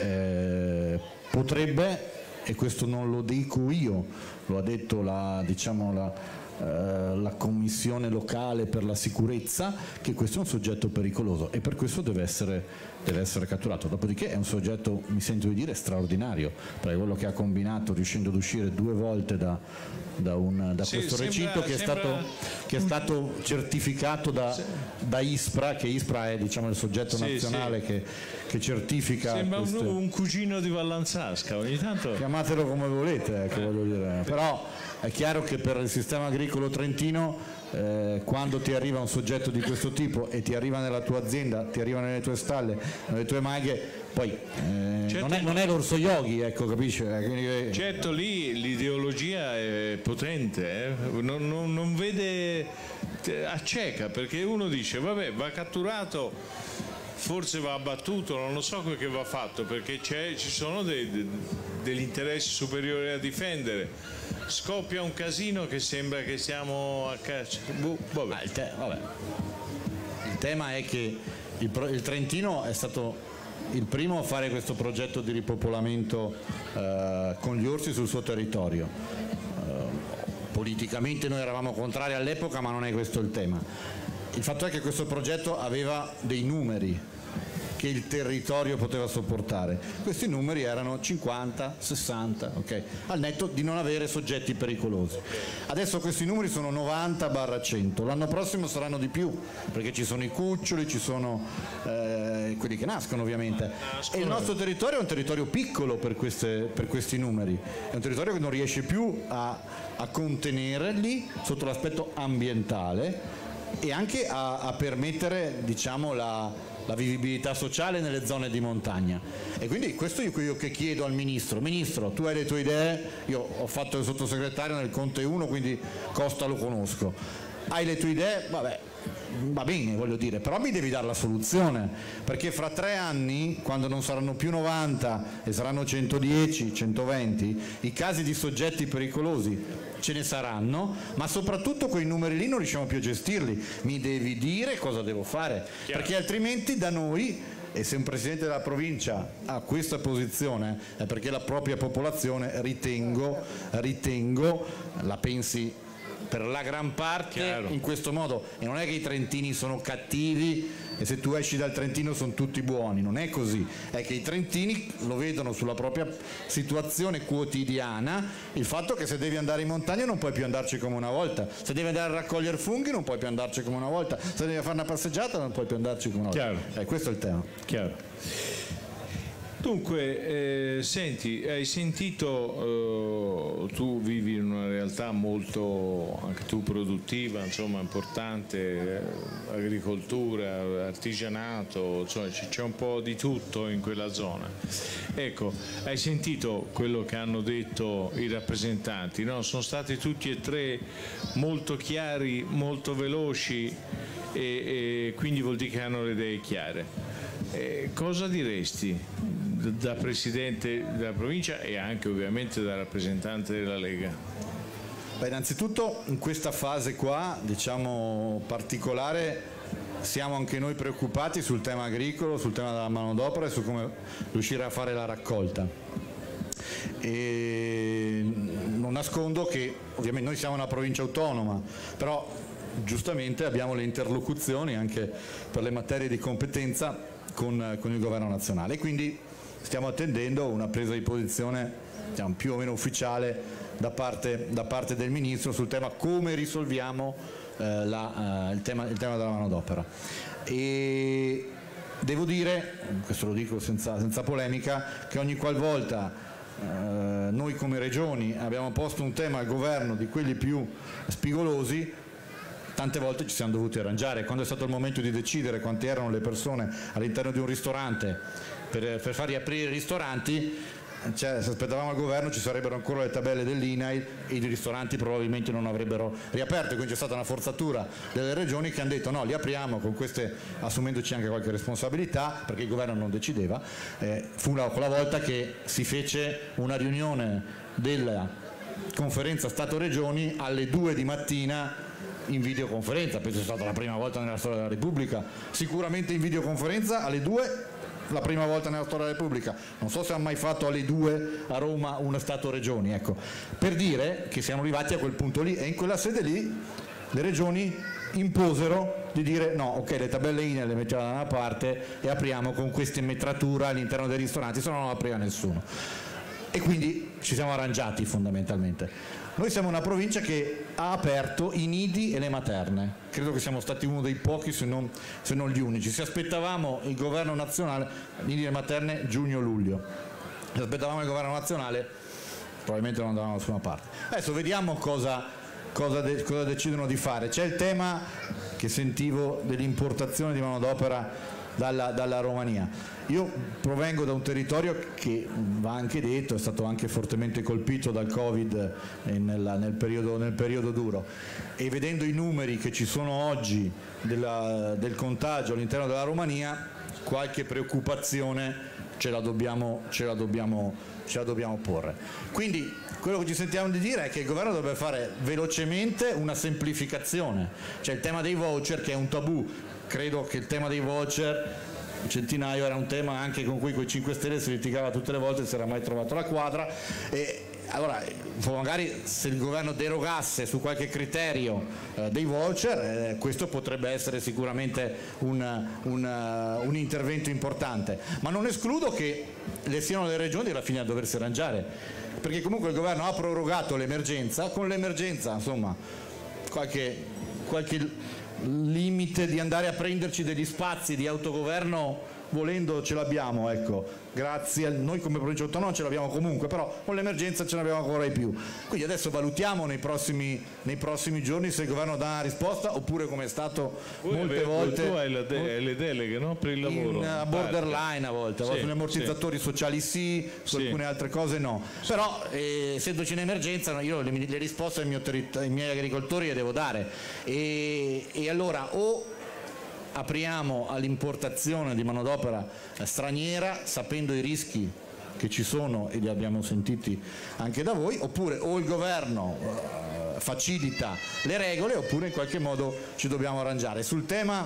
eh, potrebbe, e questo non lo dico io, lo ha detto la, diciamo, la, eh, la commissione locale per la sicurezza, che questo è un soggetto pericoloso e per questo deve essere, deve essere catturato. Dopodiché è un soggetto, mi sento di dire, straordinario, perché quello che ha combinato riuscendo ad uscire due volte da da, un, da sì, questo sembra, recinto che, sembra... è stato, che è stato certificato da, da ISPRA, che ISPRA è, diciamo, il soggetto sì, nazionale sì. Che, che certifica. Sembra queste... un, un cugino di Vallanzasca, ogni tanto. Chiamatelo come volete, ecco, voglio dire. Però è chiaro che per il sistema agricolo trentino, Eh, quando ti arriva un soggetto di questo tipo e ti arriva nella tua azienda, ti arriva nelle tue stalle, nelle tue maghe, poi eh, certo, non, è, non è l'orso yogi, ecco, capisci? Quindi, certo, lì l'ideologia è potente, eh? non, non, non vede, acceca, perché uno dice vabbè, va catturato, forse va abbattuto, non lo so quel che va fatto, perché c'è, ci sono dei, de, degli interessi superiori a difendere. Scoppia un casino che sembra che siamo a caccia. Buh, vabbè. Ah, il, te- vabbè. Il tema è che il, pro- il Trentino è stato il primo a fare questo progetto di ripopolamento eh, con gli orsi sul suo territorio. Eh, politicamente noi eravamo contrari all'epoca, ma non è questo il tema. Il fatto è che questo progetto aveva dei numeri che il territorio poteva sopportare. Questi numeri erano cinquanta, sessanta, ok? Al netto di non avere soggetti pericolosi. Adesso questi numeri sono novanta barra cento, l'anno prossimo saranno di più, perché ci sono i cuccioli, ci sono eh, quelli che nascono ovviamente. E il nostro territorio è un territorio piccolo per, queste, per questi numeri, è un territorio che non riesce più a, a contenerli sotto l'aspetto ambientale e anche a, a permettere, diciamo, la la vivibilità sociale nelle zone di montagna. E quindi questo io, io che chiedo al Ministro: Ministro, tu hai le tue idee, io ho fatto il sottosegretario nel Conte uno, quindi Costa lo conosco, hai le tue idee? Vabbè, va bene, voglio dire, però mi devi dare la soluzione, perché fra tre anni, quando non saranno più novanta e saranno centodieci, centoventi, i casi di soggetti pericolosi ce ne saranno, ma soprattutto quei numeri lì non riusciamo più a gestirli. Mi devi dire cosa devo fare, chiaro, perché altrimenti da noi, e se un presidente della provincia ha questa posizione è perché la propria popolazione, ritengo, ritengo la pensi per la gran parte, chiaro, in questo modo. E non è che i trentini sono cattivi e se tu esci dal Trentino sono tutti buoni, non è così, è che i trentini lo vedono sulla propria situazione quotidiana, il fatto che se devi andare in montagna non puoi più andarci come una volta, se devi andare a raccogliere funghi non puoi più andarci come una volta, se devi fare una passeggiata non puoi più andarci come una volta. Chiaro. Eh, questo è il tema. Chiaro. Dunque, eh, senti, hai sentito, eh, tu vivi in una realtà molto, anche tu produttiva, insomma, importante, eh, agricoltura, artigianato, insomma, c'è un po' di tutto in quella zona. Ecco, hai sentito quello che hanno detto i rappresentanti, no? Sono stati tutti e tre molto chiari, molto veloci e, e quindi vuol dire che hanno le idee chiare. Eh, cosa diresti da Presidente della provincia e anche ovviamente da rappresentante della Lega? Beh, innanzitutto in questa fase qua, diciamo particolare, siamo anche noi preoccupati sul tema agricolo, sul tema della manodopera e su come riuscire a fare la raccolta. E non nascondo che ovviamente noi siamo una provincia autonoma, però giustamente abbiamo le interlocuzioni anche per le materie di competenza con, con il governo nazionale, quindi stiamo attendendo una presa di posizione, diciamo, più o meno ufficiale da parte, da parte del Ministro sul tema come risolviamo eh, la, eh, il, tema, il tema della manodopera. E devo dire, questo lo dico senza, senza polemica, che ogni qualvolta eh, noi come regioni abbiamo posto un tema al governo di quelli più spigolosi, tante volte ci siamo dovuti arrangiare. Quando è stato il momento di decidere quante erano le persone all'interno di un ristorante per, per far riaprire i ristoranti, cioè, se aspettavamo al governo ci sarebbero ancora le tabelle dell'I N A I e i ristoranti probabilmente non avrebbero riaperto, quindi c'è stata una forzatura delle regioni che hanno detto no, li apriamo con queste, assumendoci anche qualche responsabilità perché il governo non decideva. Eh, fu la, la volta che si fece una riunione della conferenza Stato-Regioni alle due di mattina in videoconferenza, penso sia stata la prima volta nella storia della Repubblica, sicuramente in videoconferenza alle due, la prima volta nella storia della Repubblica, non so se hanno mai fatto alle due a Roma uno Stato-Regioni, ecco, per dire che siamo arrivati a quel punto lì, e in quella sede lì le regioni imposero di dire no, ok, le tabelle I N A I le mettiamo da una parte e apriamo con questa metratura all'interno dei ristoranti, se no non apriva nessuno, e quindi ci siamo arrangiati fondamentalmente. Noi siamo una provincia che ha aperto i nidi e le materne, credo che siamo stati uno dei pochi se non, se non gli unici. Se aspettavamo il governo nazionale, nidi e le materne giugno-luglio, se aspettavamo il governo nazionale probabilmente non andavamo da nessuna parte. Adesso vediamo cosa, cosa, de, cosa decidono di fare. C'è il tema che sentivo dell'importazione di manodopera dalla, dalla Romania. Io provengo da un territorio che, va anche detto, è stato anche fortemente colpito dal Covid nel, nel, periodo, nel periodo duro, e vedendo i numeri che ci sono oggi della, del contagio all'interno della Romania, qualche preoccupazione ce la dobbiamo, ce la dobbiamo, ce la dobbiamo porre. Quindi quello che ci sentiamo di dire è che il governo dovrebbe fare velocemente una semplificazione. C'è il tema dei voucher che è un tabù, credo che il tema dei voucher Centinaio era un tema anche con cui con i cinque Stelle si litigava tutte le volte, non si era mai trovato la quadra, e allora magari se il governo derogasse su qualche criterio eh, dei voucher, eh, questo potrebbe essere sicuramente un, un, uh, un intervento importante, ma non escludo che le siano le regioni alla fine a doversi arrangiare, perché comunque il governo ha prorogato l'emergenza, con l'emergenza insomma qualche, qualche limite di andare a prenderci degli spazi di autogoverno volendo ce l'abbiamo, ecco, grazie a noi come provincia autonoma ce l'abbiamo comunque, però con l'emergenza ce l'abbiamo ancora di più. Quindi adesso valutiamo nei prossimi, nei prossimi giorni se il governo dà una risposta, oppure come è stato Voi molte avete, volte tu hai de le deleghe, no? Per il lavoro in uh, borderline a volte, a volte sì, sugli ammortizzatori sì. sociali sì, su sì. alcune altre cose no, però eh, essendoci in emergenza io le, le risposte ai, mio ai miei agricoltori le devo dare, e, e allora o apriamo all'importazione di manodopera straniera sapendo i rischi che ci sono, e li abbiamo sentiti anche da voi, oppure o il governo eh, facilita le regole, oppure in qualche modo ci dobbiamo arrangiare. Sul tema,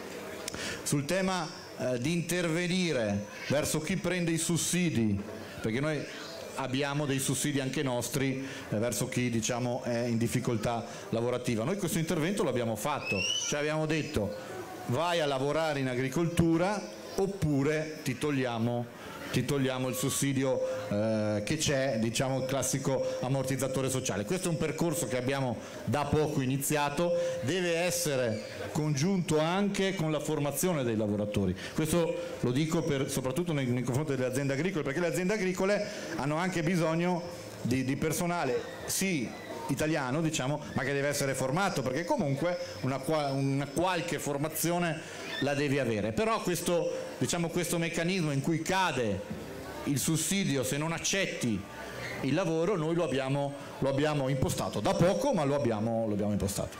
sul tema eh, di intervenire verso chi prende i sussidi, perché noi abbiamo dei sussidi anche nostri eh, verso chi diciamo è in difficoltà lavorativa. Noi questo intervento l'abbiamo fatto, cioè abbiamo detto vai a lavorare in agricoltura oppure ti togliamo, ti togliamo il sussidio eh, che c'è, diciamo il classico ammortizzatore sociale. Questo è un percorso che abbiamo da poco iniziato, deve essere congiunto anche con la formazione dei lavoratori. Questo lo dico per, soprattutto nei, nei confronti delle aziende agricole, perché le aziende agricole hanno anche bisogno di, di personale, sì, italiano diciamo, ma che deve essere formato, perché comunque una, una qualche formazione la devi avere. Però questo, diciamo, questo meccanismo in cui cade il sussidio se non accetti il lavoro, noi lo abbiamo, lo abbiamo impostato da poco, ma lo abbiamo, lo abbiamo impostato.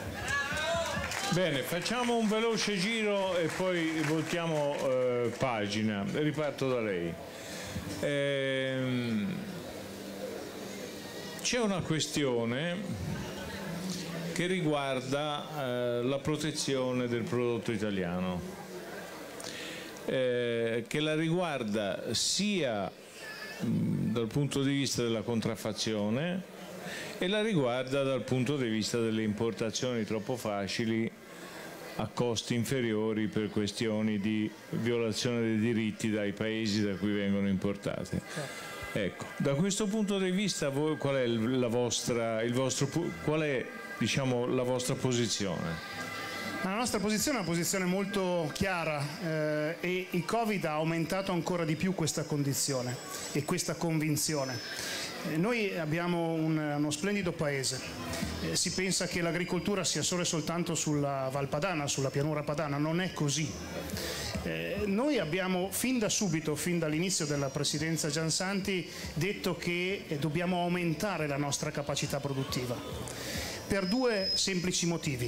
Bene, facciamo un veloce giro e poi voltiamo eh, pagina. Riparto da lei. Ehm... C'è una questione che riguarda eh, la protezione del prodotto italiano, eh, che la riguarda sia mh, dal punto di vista della contraffazione, e la riguarda dal punto di vista delle importazioni troppo facili a costi inferiori per questioni di violazione dei diritti dai paesi da cui vengono importate. Ecco, da questo punto di vista voi, qual è la vostra, il vostro, qual è, diciamo, la vostra posizione? La nostra posizione è una posizione molto chiara eh, e il Covid ha aumentato ancora di più questa condizione e questa convinzione. Eh, noi abbiamo un, uno splendido paese, eh, si pensa che l'agricoltura sia solo e soltanto sulla Val Padana, sulla pianura padana, non è così. Eh, noi abbiamo fin da subito, fin dall'inizio della presidenza Giansanti, detto che eh, dobbiamo aumentare la nostra capacità produttiva per due semplici motivi.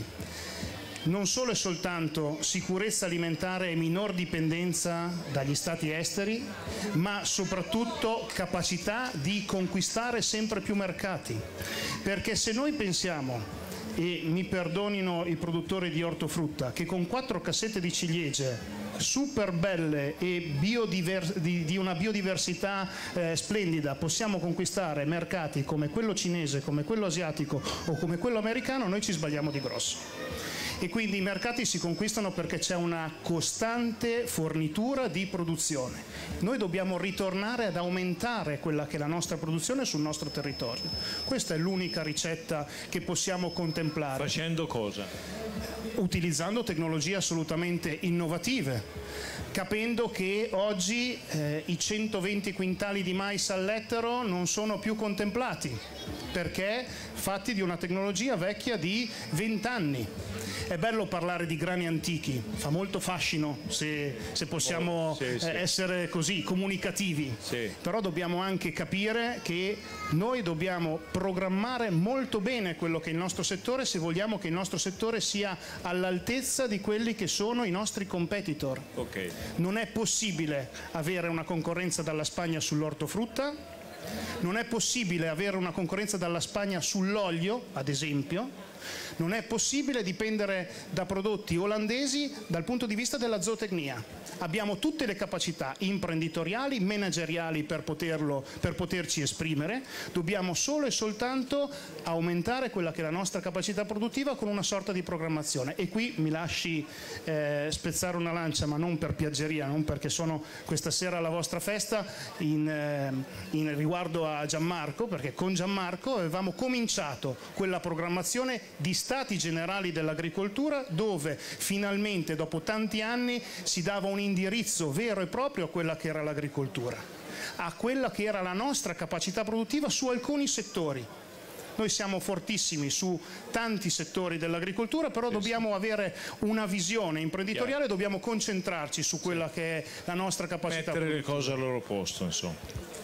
Non solo e soltanto sicurezza alimentare e minor dipendenza dagli stati esteri, ma soprattutto capacità di conquistare sempre più mercati. Perché se noi pensiamo, e mi perdonino i produttori di ortofrutta, che con quattro cassette di ciliegie super belle e biodiver- di, di una biodiversità eh, splendida possiamo conquistare mercati come quello cinese, come quello asiatico o come quello americano, noi ci sbagliamo di grosso. E quindi i mercati si conquistano perché c'è una costante fornitura di produzione. Noi dobbiamo ritornare ad aumentare quella che è la nostra produzione sul nostro territorio. Questa è l'unica ricetta che possiamo contemplare. Facendo cosa? Utilizzando tecnologie assolutamente innovative, capendo che oggi eh, i centoventi quintali di mais all'ettaro non sono più contemplati, perché fatti di una tecnologia vecchia di venti anni. È bello parlare di grani antichi, fa molto fascino se, se possiamo oh, sì, sì. Eh, essere così comunicativi, sì. Però dobbiamo anche capire che noi dobbiamo programmare molto bene quello che è il nostro settore se vogliamo che il nostro settore sia all'altezza di quelli che sono i nostri competitor. Okay. Non è possibile avere una concorrenza dalla Spagna sull'ortofrutta, non è possibile avere una concorrenza dalla Spagna sull'olio, ad esempio, non è possibile dipendere da prodotti olandesi dal punto di vista della zootecnia. Abbiamo tutte le capacità imprenditoriali, manageriali per, poterlo, per poterci esprimere, dobbiamo solo e soltanto aumentare quella che è la nostra capacità produttiva con una sorta di programmazione. E qui mi lasci eh, spezzare una lancia, ma non per piaggeria, non perché sono questa sera alla vostra festa, in, eh, in riguardo a Gianmarco, perché con Gianmarco avevamo cominciato quella programmazione di Stati Generali dell'Agricoltura, dove finalmente dopo tanti anni si dava un indirizzo vero e proprio a quella che era l'agricoltura, a quella che era la nostra capacità produttiva su alcuni settori. Noi siamo fortissimi su tanti settori dell'agricoltura, però dobbiamo avere una visione imprenditoriale, dobbiamo concentrarci su quella che è la nostra capacità mettere produttiva. le cose al loro posto, insomma.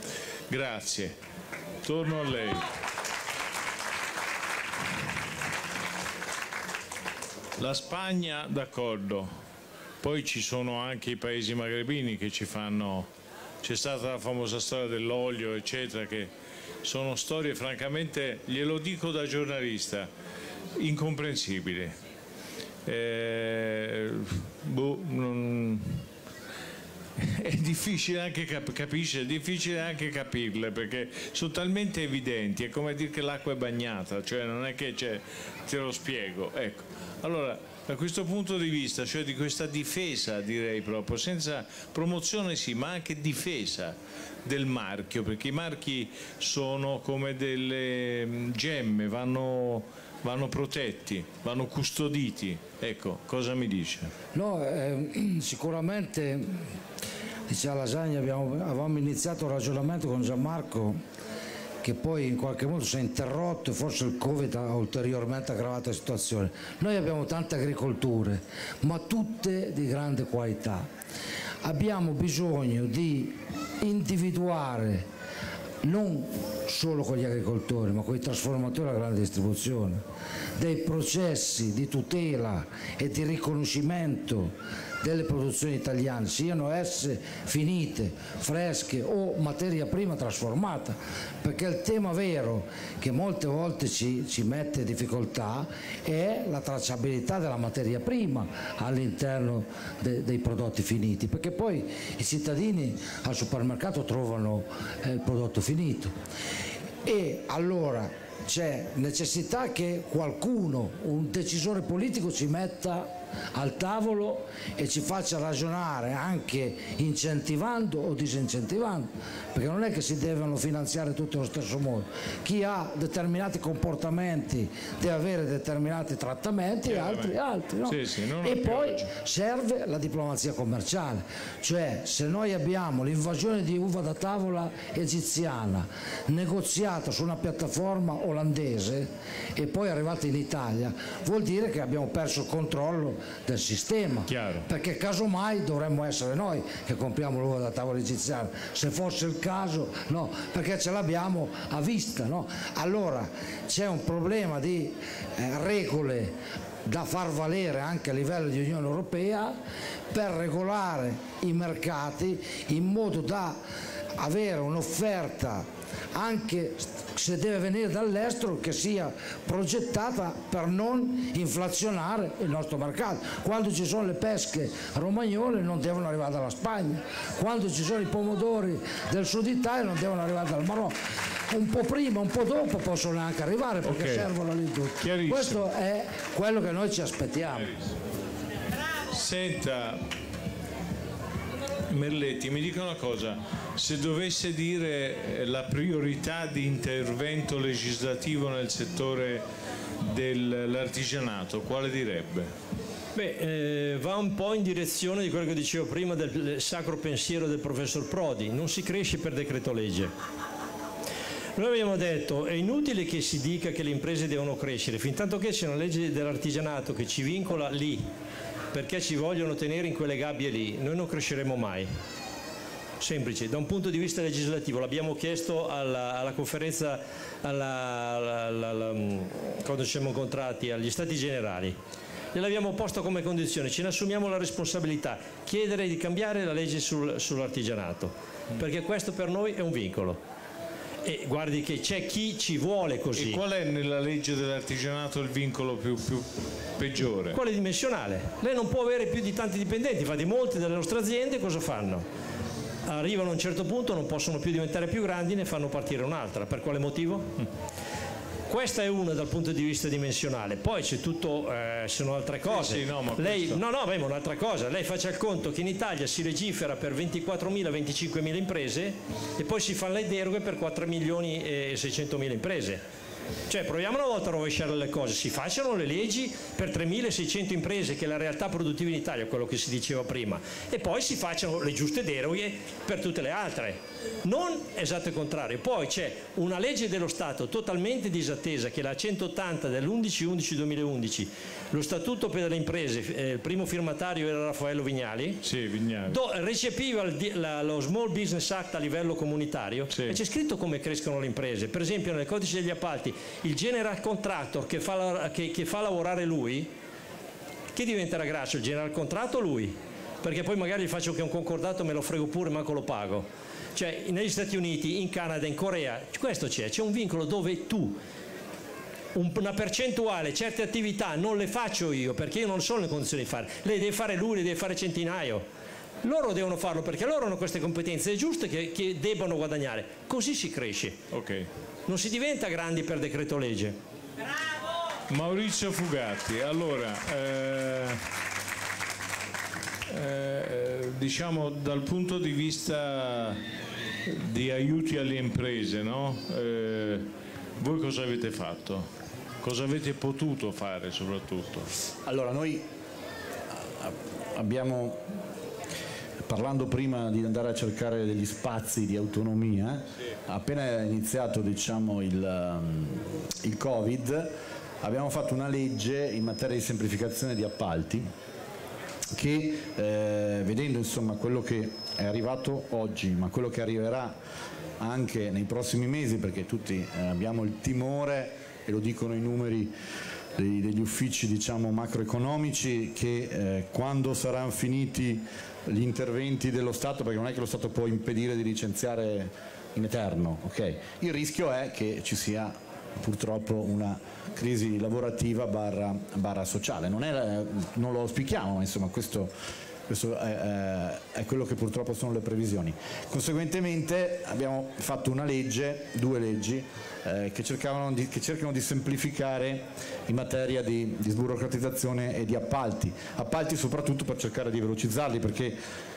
Grazie. Torno a lei. La Spagna, d'accordo, poi ci sono anche i paesi magrebini che ci fanno, c'è stata la famosa storia dell'olio, eccetera, che sono storie francamente, glielo dico da giornalista, incomprensibili. Eh, boh, non, è difficile anche cap- capisce, è difficile anche capirle, perché sono talmente evidenti, è come dire che l'acqua è bagnata, cioè non è che c'è, te lo spiego, ecco. Allora, da questo punto di vista, cioè di questa difesa, direi proprio, senza promozione sì, ma anche difesa del marchio, perché i marchi sono come delle gemme, vanno, vanno protetti, vanno custoditi. Ecco, cosa mi dice? No, eh, sicuramente, dice a Lasagna, abbiamo, avevamo iniziato un ragionamento con Gianmarco che poi in qualche modo si è interrotto e forse il Covid ha ulteriormente aggravato la situazione. Noi abbiamo tante agricolture, ma tutte di grande qualità. Abbiamo bisogno di individuare, non solo con gli agricoltori, ma con i trasformatori e la grande distribuzione, dei processi di tutela e di riconoscimento delle produzioni italiane, siano esse finite, fresche o materia prima trasformata, perché il tema vero che molte volte ci, ci mette in difficoltà è la tracciabilità della materia prima all'interno de, dei prodotti finiti, perché poi i cittadini al supermercato trovano eh, il prodotto finito. E allora c'è necessità che qualcuno, un decisore politico, ci metta al tavolo e ci faccia ragionare, anche incentivando o disincentivando, perché non è che si devono finanziare tutti allo stesso modo. Chi ha determinati comportamenti deve avere determinati trattamenti e altri altri, no? Sì, sì, non e poi oggi. serve la diplomazia commerciale, cioè se noi abbiamo l'invasione di uva da tavola egiziana negoziata su una piattaforma olandese e poi arrivata in Italia, vuol dire che abbiamo perso il controllo del sistema. Chiaro. Perché casomai dovremmo essere noi che compriamo l'uva da tavola egiziana, se fosse il caso, no, perché ce l'abbiamo a vista, no? Allora c'è un problema di eh, regole da far valere anche a livello di Unione Europea per regolare i mercati in modo da avere un'offerta, anche se deve venire dall'estero, che sia progettata per non inflazionare il nostro mercato. Quando ci sono le pesche romagnole non devono arrivare dalla Spagna, quando ci sono i pomodori del sud Italia non devono arrivare dal Marocco, un po' prima, un po' dopo possono anche arrivare perché okay. servono lì tutti. Questo è quello che noi ci aspettiamo. Senta, Merletti, mi dica una cosa, se dovesse dire la priorità di intervento legislativo nel settore dell'artigianato, quale direbbe? Beh, eh, va un po' in direzione di quello che dicevo prima del sacro pensiero del professor Prodi: non si cresce per decreto legge. Noi abbiamo detto è inutile che si dica che le imprese devono crescere, fin tanto che c'è una legge dell'artigianato che ci vincola lì, perché ci vogliono tenere in quelle gabbie lì, noi non cresceremo mai. Semplice, da un punto di vista legislativo, l'abbiamo chiesto alla, alla conferenza, alla, alla, alla, alla, quando ci siamo incontrati, agli Stati Generali, gliel'abbiamo posto come condizione, ce ne assumiamo la responsabilità, chiedere di cambiare la legge sul, sull'artigianato, perché questo per noi è un vincolo. E guardi che c'è chi ci vuole così. E qual è nella legge dell'artigianato il vincolo più, più peggiore? Quello dimensionale. Lei non può avere più di tanti dipendenti, infatti molte delle nostre aziende cosa fanno? Arrivano a un certo punto, non possono più diventare più grandi, ne fanno partire un'altra. Per quale motivo? Questa è una dal punto di vista dimensionale, poi c'è tutto, eh, sono altre cose. Sì, sì, no, ma lei, questo... no, no, beh, ma un'altra cosa, lei faccia il conto che in Italia si legifera per ventiquattromila venticinquemila imprese e poi si fanno le deroghe per quattro milioni e seicentomila imprese. Cioè proviamo una volta a rovesciare le cose, si facciano le leggi per tremilaseicento imprese, che è la realtà produttiva in Italia, quello che si diceva prima, e poi si facciano le giuste deroghe per tutte le altre, non esatto il contrario. Poi c'è una legge dello Stato totalmente disattesa, che è la centottanta dell'undici undici duemilaundici, lo Statuto per le imprese, eh, il primo firmatario era Raffaello Vignali, sì, Vignali. Do, recepiva il, la, lo Small Business Act a livello comunitario, sì. E c'è scritto come crescono le imprese. Per esempio nel codice degli appalti il general contractor che fa, che, che fa lavorare lui, chi diventerà grasso? Il general contractor o lui? Perché poi magari gli faccio che un concordato me lo frego pure, manco lo pago. Cioè negli Stati Uniti, in Canada, in Corea, questo c'è, c'è un vincolo dove tu una percentuale, certe attività non le faccio io perché io non sono nelle condizioni di fare, le deve fare lui, le deve fare centinaio, loro devono farlo perché loro hanno queste competenze, è giusto che, che debbano guadagnare, così si cresce. Okay. Non si diventa grandi per decreto legge. Bravo! Maurizio Fugatti, allora eh, eh, diciamo dal punto di vista di aiuti alle imprese, no? Eh, voi cosa avete fatto? Cosa avete potuto fare soprattutto? Allora noi abbiamo, parlando prima di andare a cercare degli spazi di autonomia, sì. Appena è iniziato diciamo, il, il Covid, abbiamo fatto una legge in materia di semplificazione di appalti che eh, vedendo insomma quello che è arrivato oggi, ma quello che arriverà anche nei prossimi mesi, perché tutti eh, abbiamo il timore, e lo dicono i numeri dei, degli uffici diciamo macroeconomici, che eh, quando saranno finiti gli interventi dello Stato, perché non è che lo Stato può impedire di licenziare in eterno, okay? Il rischio è che ci sia purtroppo una crisi lavorativa barra, barra sociale, non, è, non lo auspichiamo, ma insomma questo Questo è, è quello che purtroppo sono le previsioni. Conseguentemente abbiamo fatto una legge, due leggi, eh, che, cercavano di, che cercano di semplificare in materia di, di sburocratizzazione e di appalti. Appalti soprattutto per cercare di velocizzarli, perché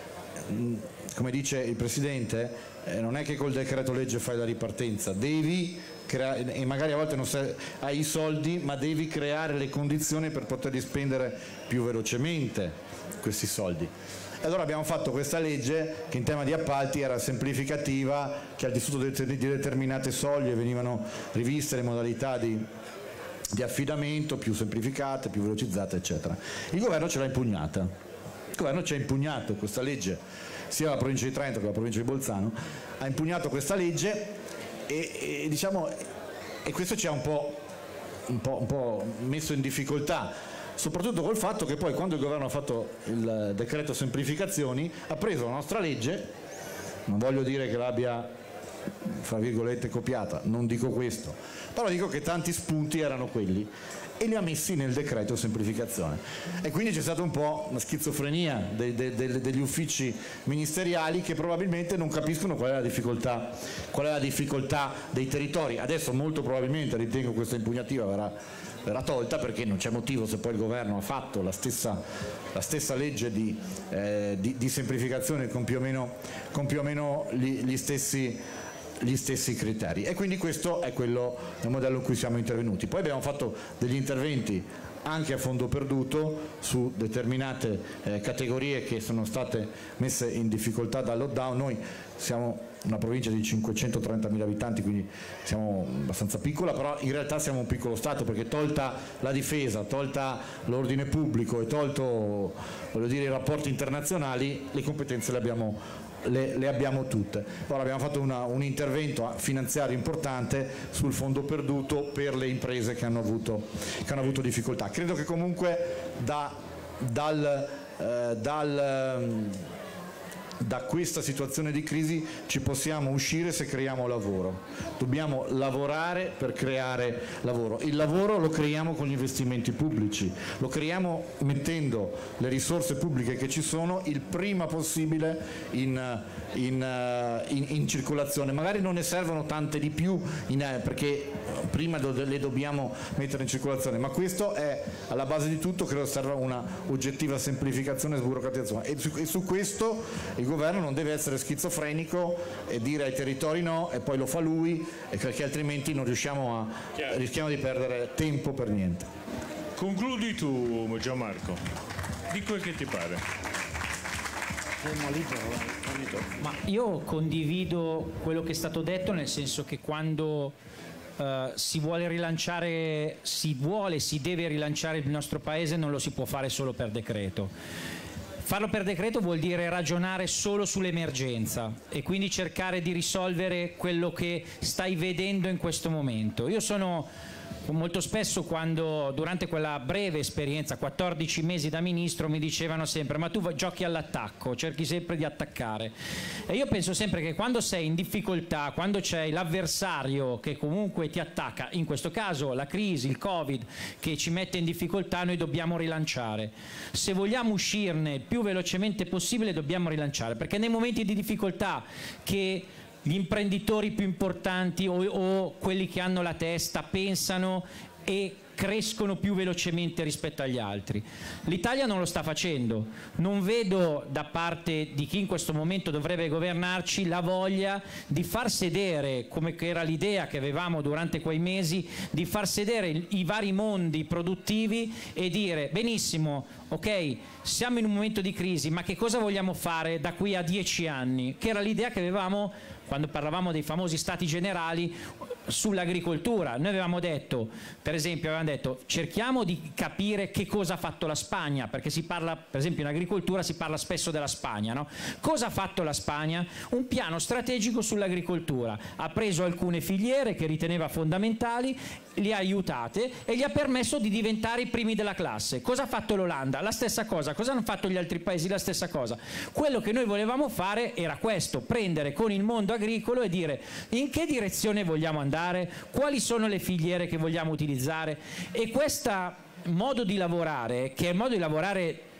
come dice il Presidente, eh, non è che col decreto legge fai la ripartenza, devi creare, e magari a volte non sai, hai i soldi, ma devi creare le condizioni per poterli spendere più velocemente questi soldi. E allora abbiamo fatto questa legge che in tema di appalti era semplificativa, che al di sotto di determinate soglie venivano riviste le modalità di, di affidamento, più semplificate, più velocizzate, eccetera. Il governo ce l'ha impugnata. Il governo ci ha impugnato questa legge, sia la provincia di Trento che la provincia di Bolzano, ha impugnato questa legge e, e, diciamo, e questo ci ha un po', un po', un po' messo in difficoltà, soprattutto col fatto che poi quando il governo ha fatto il decreto semplificazioni ha preso la nostra legge, non voglio dire che l'abbia fra virgolette copiata, non dico questo, però dico che tanti spunti erano quelli e li ha messi nel decreto semplificazione, e quindi c'è stata un po' una schizofrenia de, de, de, degli uffici ministeriali che probabilmente non capiscono qual è la difficoltà, qual è la difficoltà dei territori. Adesso molto probabilmente ritengo questa impugnativa verrà, verrà tolta, perché non c'è motivo, se poi il governo ha fatto la stessa, la stessa legge di, eh, di, di semplificazione con più o meno, con più o meno gli, gli stessi gli stessi criteri, e quindi questo è quello, il modello in cui siamo intervenuti. Poi abbiamo fatto degli interventi anche a fondo perduto su determinate eh, categorie che sono state messe in difficoltà dal lockdown. Noi siamo una provincia di cinquecentotrentamila abitanti, quindi siamo abbastanza piccola, però in realtà siamo un piccolo Stato, perché tolta la difesa, tolta l'ordine pubblico e tolto, voglio dire, i rapporti internazionali, le competenze le abbiamo Le, le abbiamo tutte. Ora abbiamo fatto una, un intervento finanziario importante sul fondo perduto per le imprese che hanno avuto, che hanno avuto difficoltà. Credo che comunque da, dal, eh, dal, da questa situazione di crisi ci possiamo uscire se creiamo lavoro. Dobbiamo lavorare per creare lavoro. Il lavoro lo creiamo con gli investimenti pubblici, lo creiamo mettendo le risorse pubbliche che ci sono il prima possibile in, in, in, in circolazione. Magari non ne servono tante di più in, perché prima le dobbiamo mettere in circolazione, ma questo è alla base di tutto. Credo serva una oggettiva semplificazione e sburocratizzazione, e su, e su questo il governo non deve essere schizofrenico e dire ai territori no e poi lo fa lui, perché altrimenti non riusciamo a, rischiamo di perdere tempo per niente. Concludi tu, Gianmarco, di quel che ti pare. Ma io condivido quello che è stato detto, nel senso che quando uh, si vuole rilanciare, si vuole, si deve rilanciare il nostro paese, non lo si può fare solo per decreto. Farlo per decreto vuol dire ragionare solo sull'emergenza e quindi cercare di risolvere quello che stai vedendo in questo momento. Io sono molto spesso, quando durante quella breve esperienza, quattordici mesi da ministro, mi dicevano sempre: ma tu giochi all'attacco, cerchi sempre di attaccare. E io penso sempre che quando sei in difficoltà, quando c'è l'avversario che comunque ti attacca, in questo caso la crisi, il Covid che ci mette in difficoltà, noi dobbiamo rilanciare. Se vogliamo uscirne il più velocemente possibile dobbiamo rilanciare, perché nei momenti di difficoltà che gli imprenditori più importanti o, o quelli che hanno la testa pensano e crescono più velocemente rispetto agli altri. L'Italia non lo sta facendo. Non vedo da parte di chi in questo momento dovrebbe governarci la voglia di far sedere, come era l'idea che avevamo durante quei mesi, di far sedere i, i vari mondi produttivi e dire: benissimo, ok, siamo in un momento di crisi, ma che cosa vogliamo fare da qui a dieci anni? Che era l'idea che avevamo quando parlavamo dei famosi stati generali sull'agricoltura. Noi avevamo detto, per esempio, avevamo detto cerchiamo di capire che cosa ha fatto la Spagna, perché si parla, per esempio in agricoltura si parla spesso della Spagna, no? Cosa ha fatto la Spagna? Un piano strategico sull'agricoltura, ha preso alcune filiere che riteneva fondamentali, le ha aiutate e gli ha permesso di diventare i primi della classe. Cosa ha fatto l'Olanda? La stessa cosa. Cosa hanno fatto gli altri paesi? La stessa cosa. Quello che noi volevamo fare era questo: prendere con il mondo agricolo e dire in che direzione vogliamo andare, quali sono le filiere che vogliamo utilizzare. E questo modo di lavorare, che è il modo di lavorare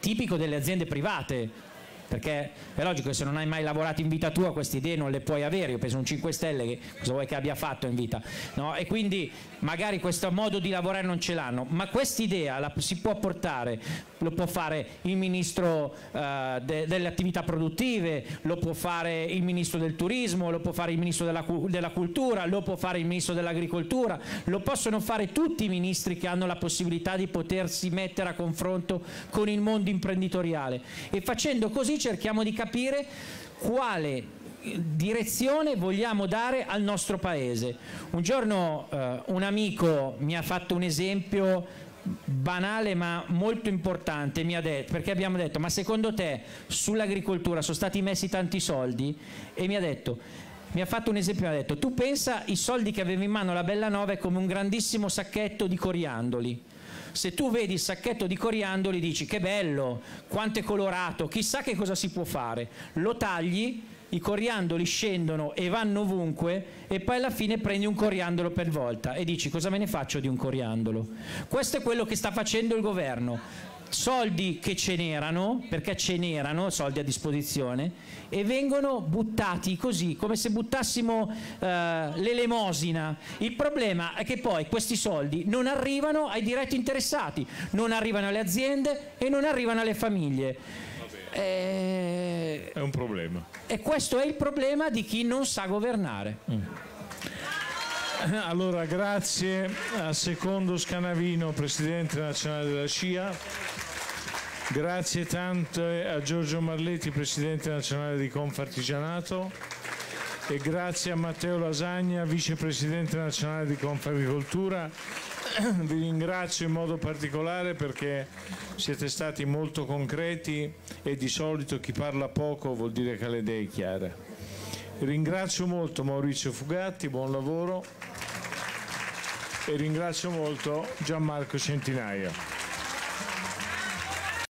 tipico delle aziende private, perché è logico che se non hai mai lavorato in vita tua queste idee non le puoi avere. Io penso un cinque Stelle che cosa vuoi che abbia fatto in vita, no? E quindi magari questo modo di lavorare non ce l'hanno, ma quest'idea la si può portare, lo può fare il ministro uh, de, delle attività produttive, lo può fare il ministro del turismo, lo può fare il ministro della, della cultura, lo può fare il ministro dell'agricoltura, lo possono fare tutti i ministri che hanno la possibilità di potersi mettere a confronto con il mondo imprenditoriale, e facendo così cerchiamo di capire quale direzione vogliamo dare al nostro paese. Un giorno eh, un amico mi ha fatto un esempio banale ma molto importante, mi ha detto, perché abbiamo detto ma secondo te sull'agricoltura sono stati messi tanti soldi? E mi ha detto, mi ha fatto un esempio, mi ha detto tu pensa i soldi che aveva in mano la Bellanova è come un grandissimo sacchetto di coriandoli. Se tu vedi il sacchetto di coriandoli dici che bello, quanto è colorato, chissà che cosa si può fare, lo tagli, i coriandoli scendono e vanno ovunque, e poi alla fine prendi un coriandolo per volta e dici cosa me ne faccio di un coriandolo? Questo è quello che sta facendo il governo. Soldi che ce n'erano, perché ce n'erano soldi a disposizione, e vengono buttati così, come se buttassimo eh, l'elemosina. Il problema è che poi questi soldi non arrivano ai diretti interessati, non arrivano alle aziende e non arrivano alle famiglie. E... è un problema. E questo è il problema di chi non sa governare. Mm. Allora, grazie a Secondo Scanavino, Presidente nazionale della C I A. Grazie tanto a Giorgio Marletti, Presidente nazionale di Confartigianato, e grazie a Matteo Lasagna, Vicepresidente nazionale di Confagricoltura. Vi ringrazio in modo particolare perché siete stati molto concreti, e di solito chi parla poco vuol dire che ha le idee chiare. Ringrazio molto Maurizio Fugatti, buon lavoro, e ringrazio molto Gianmarco Centinaio.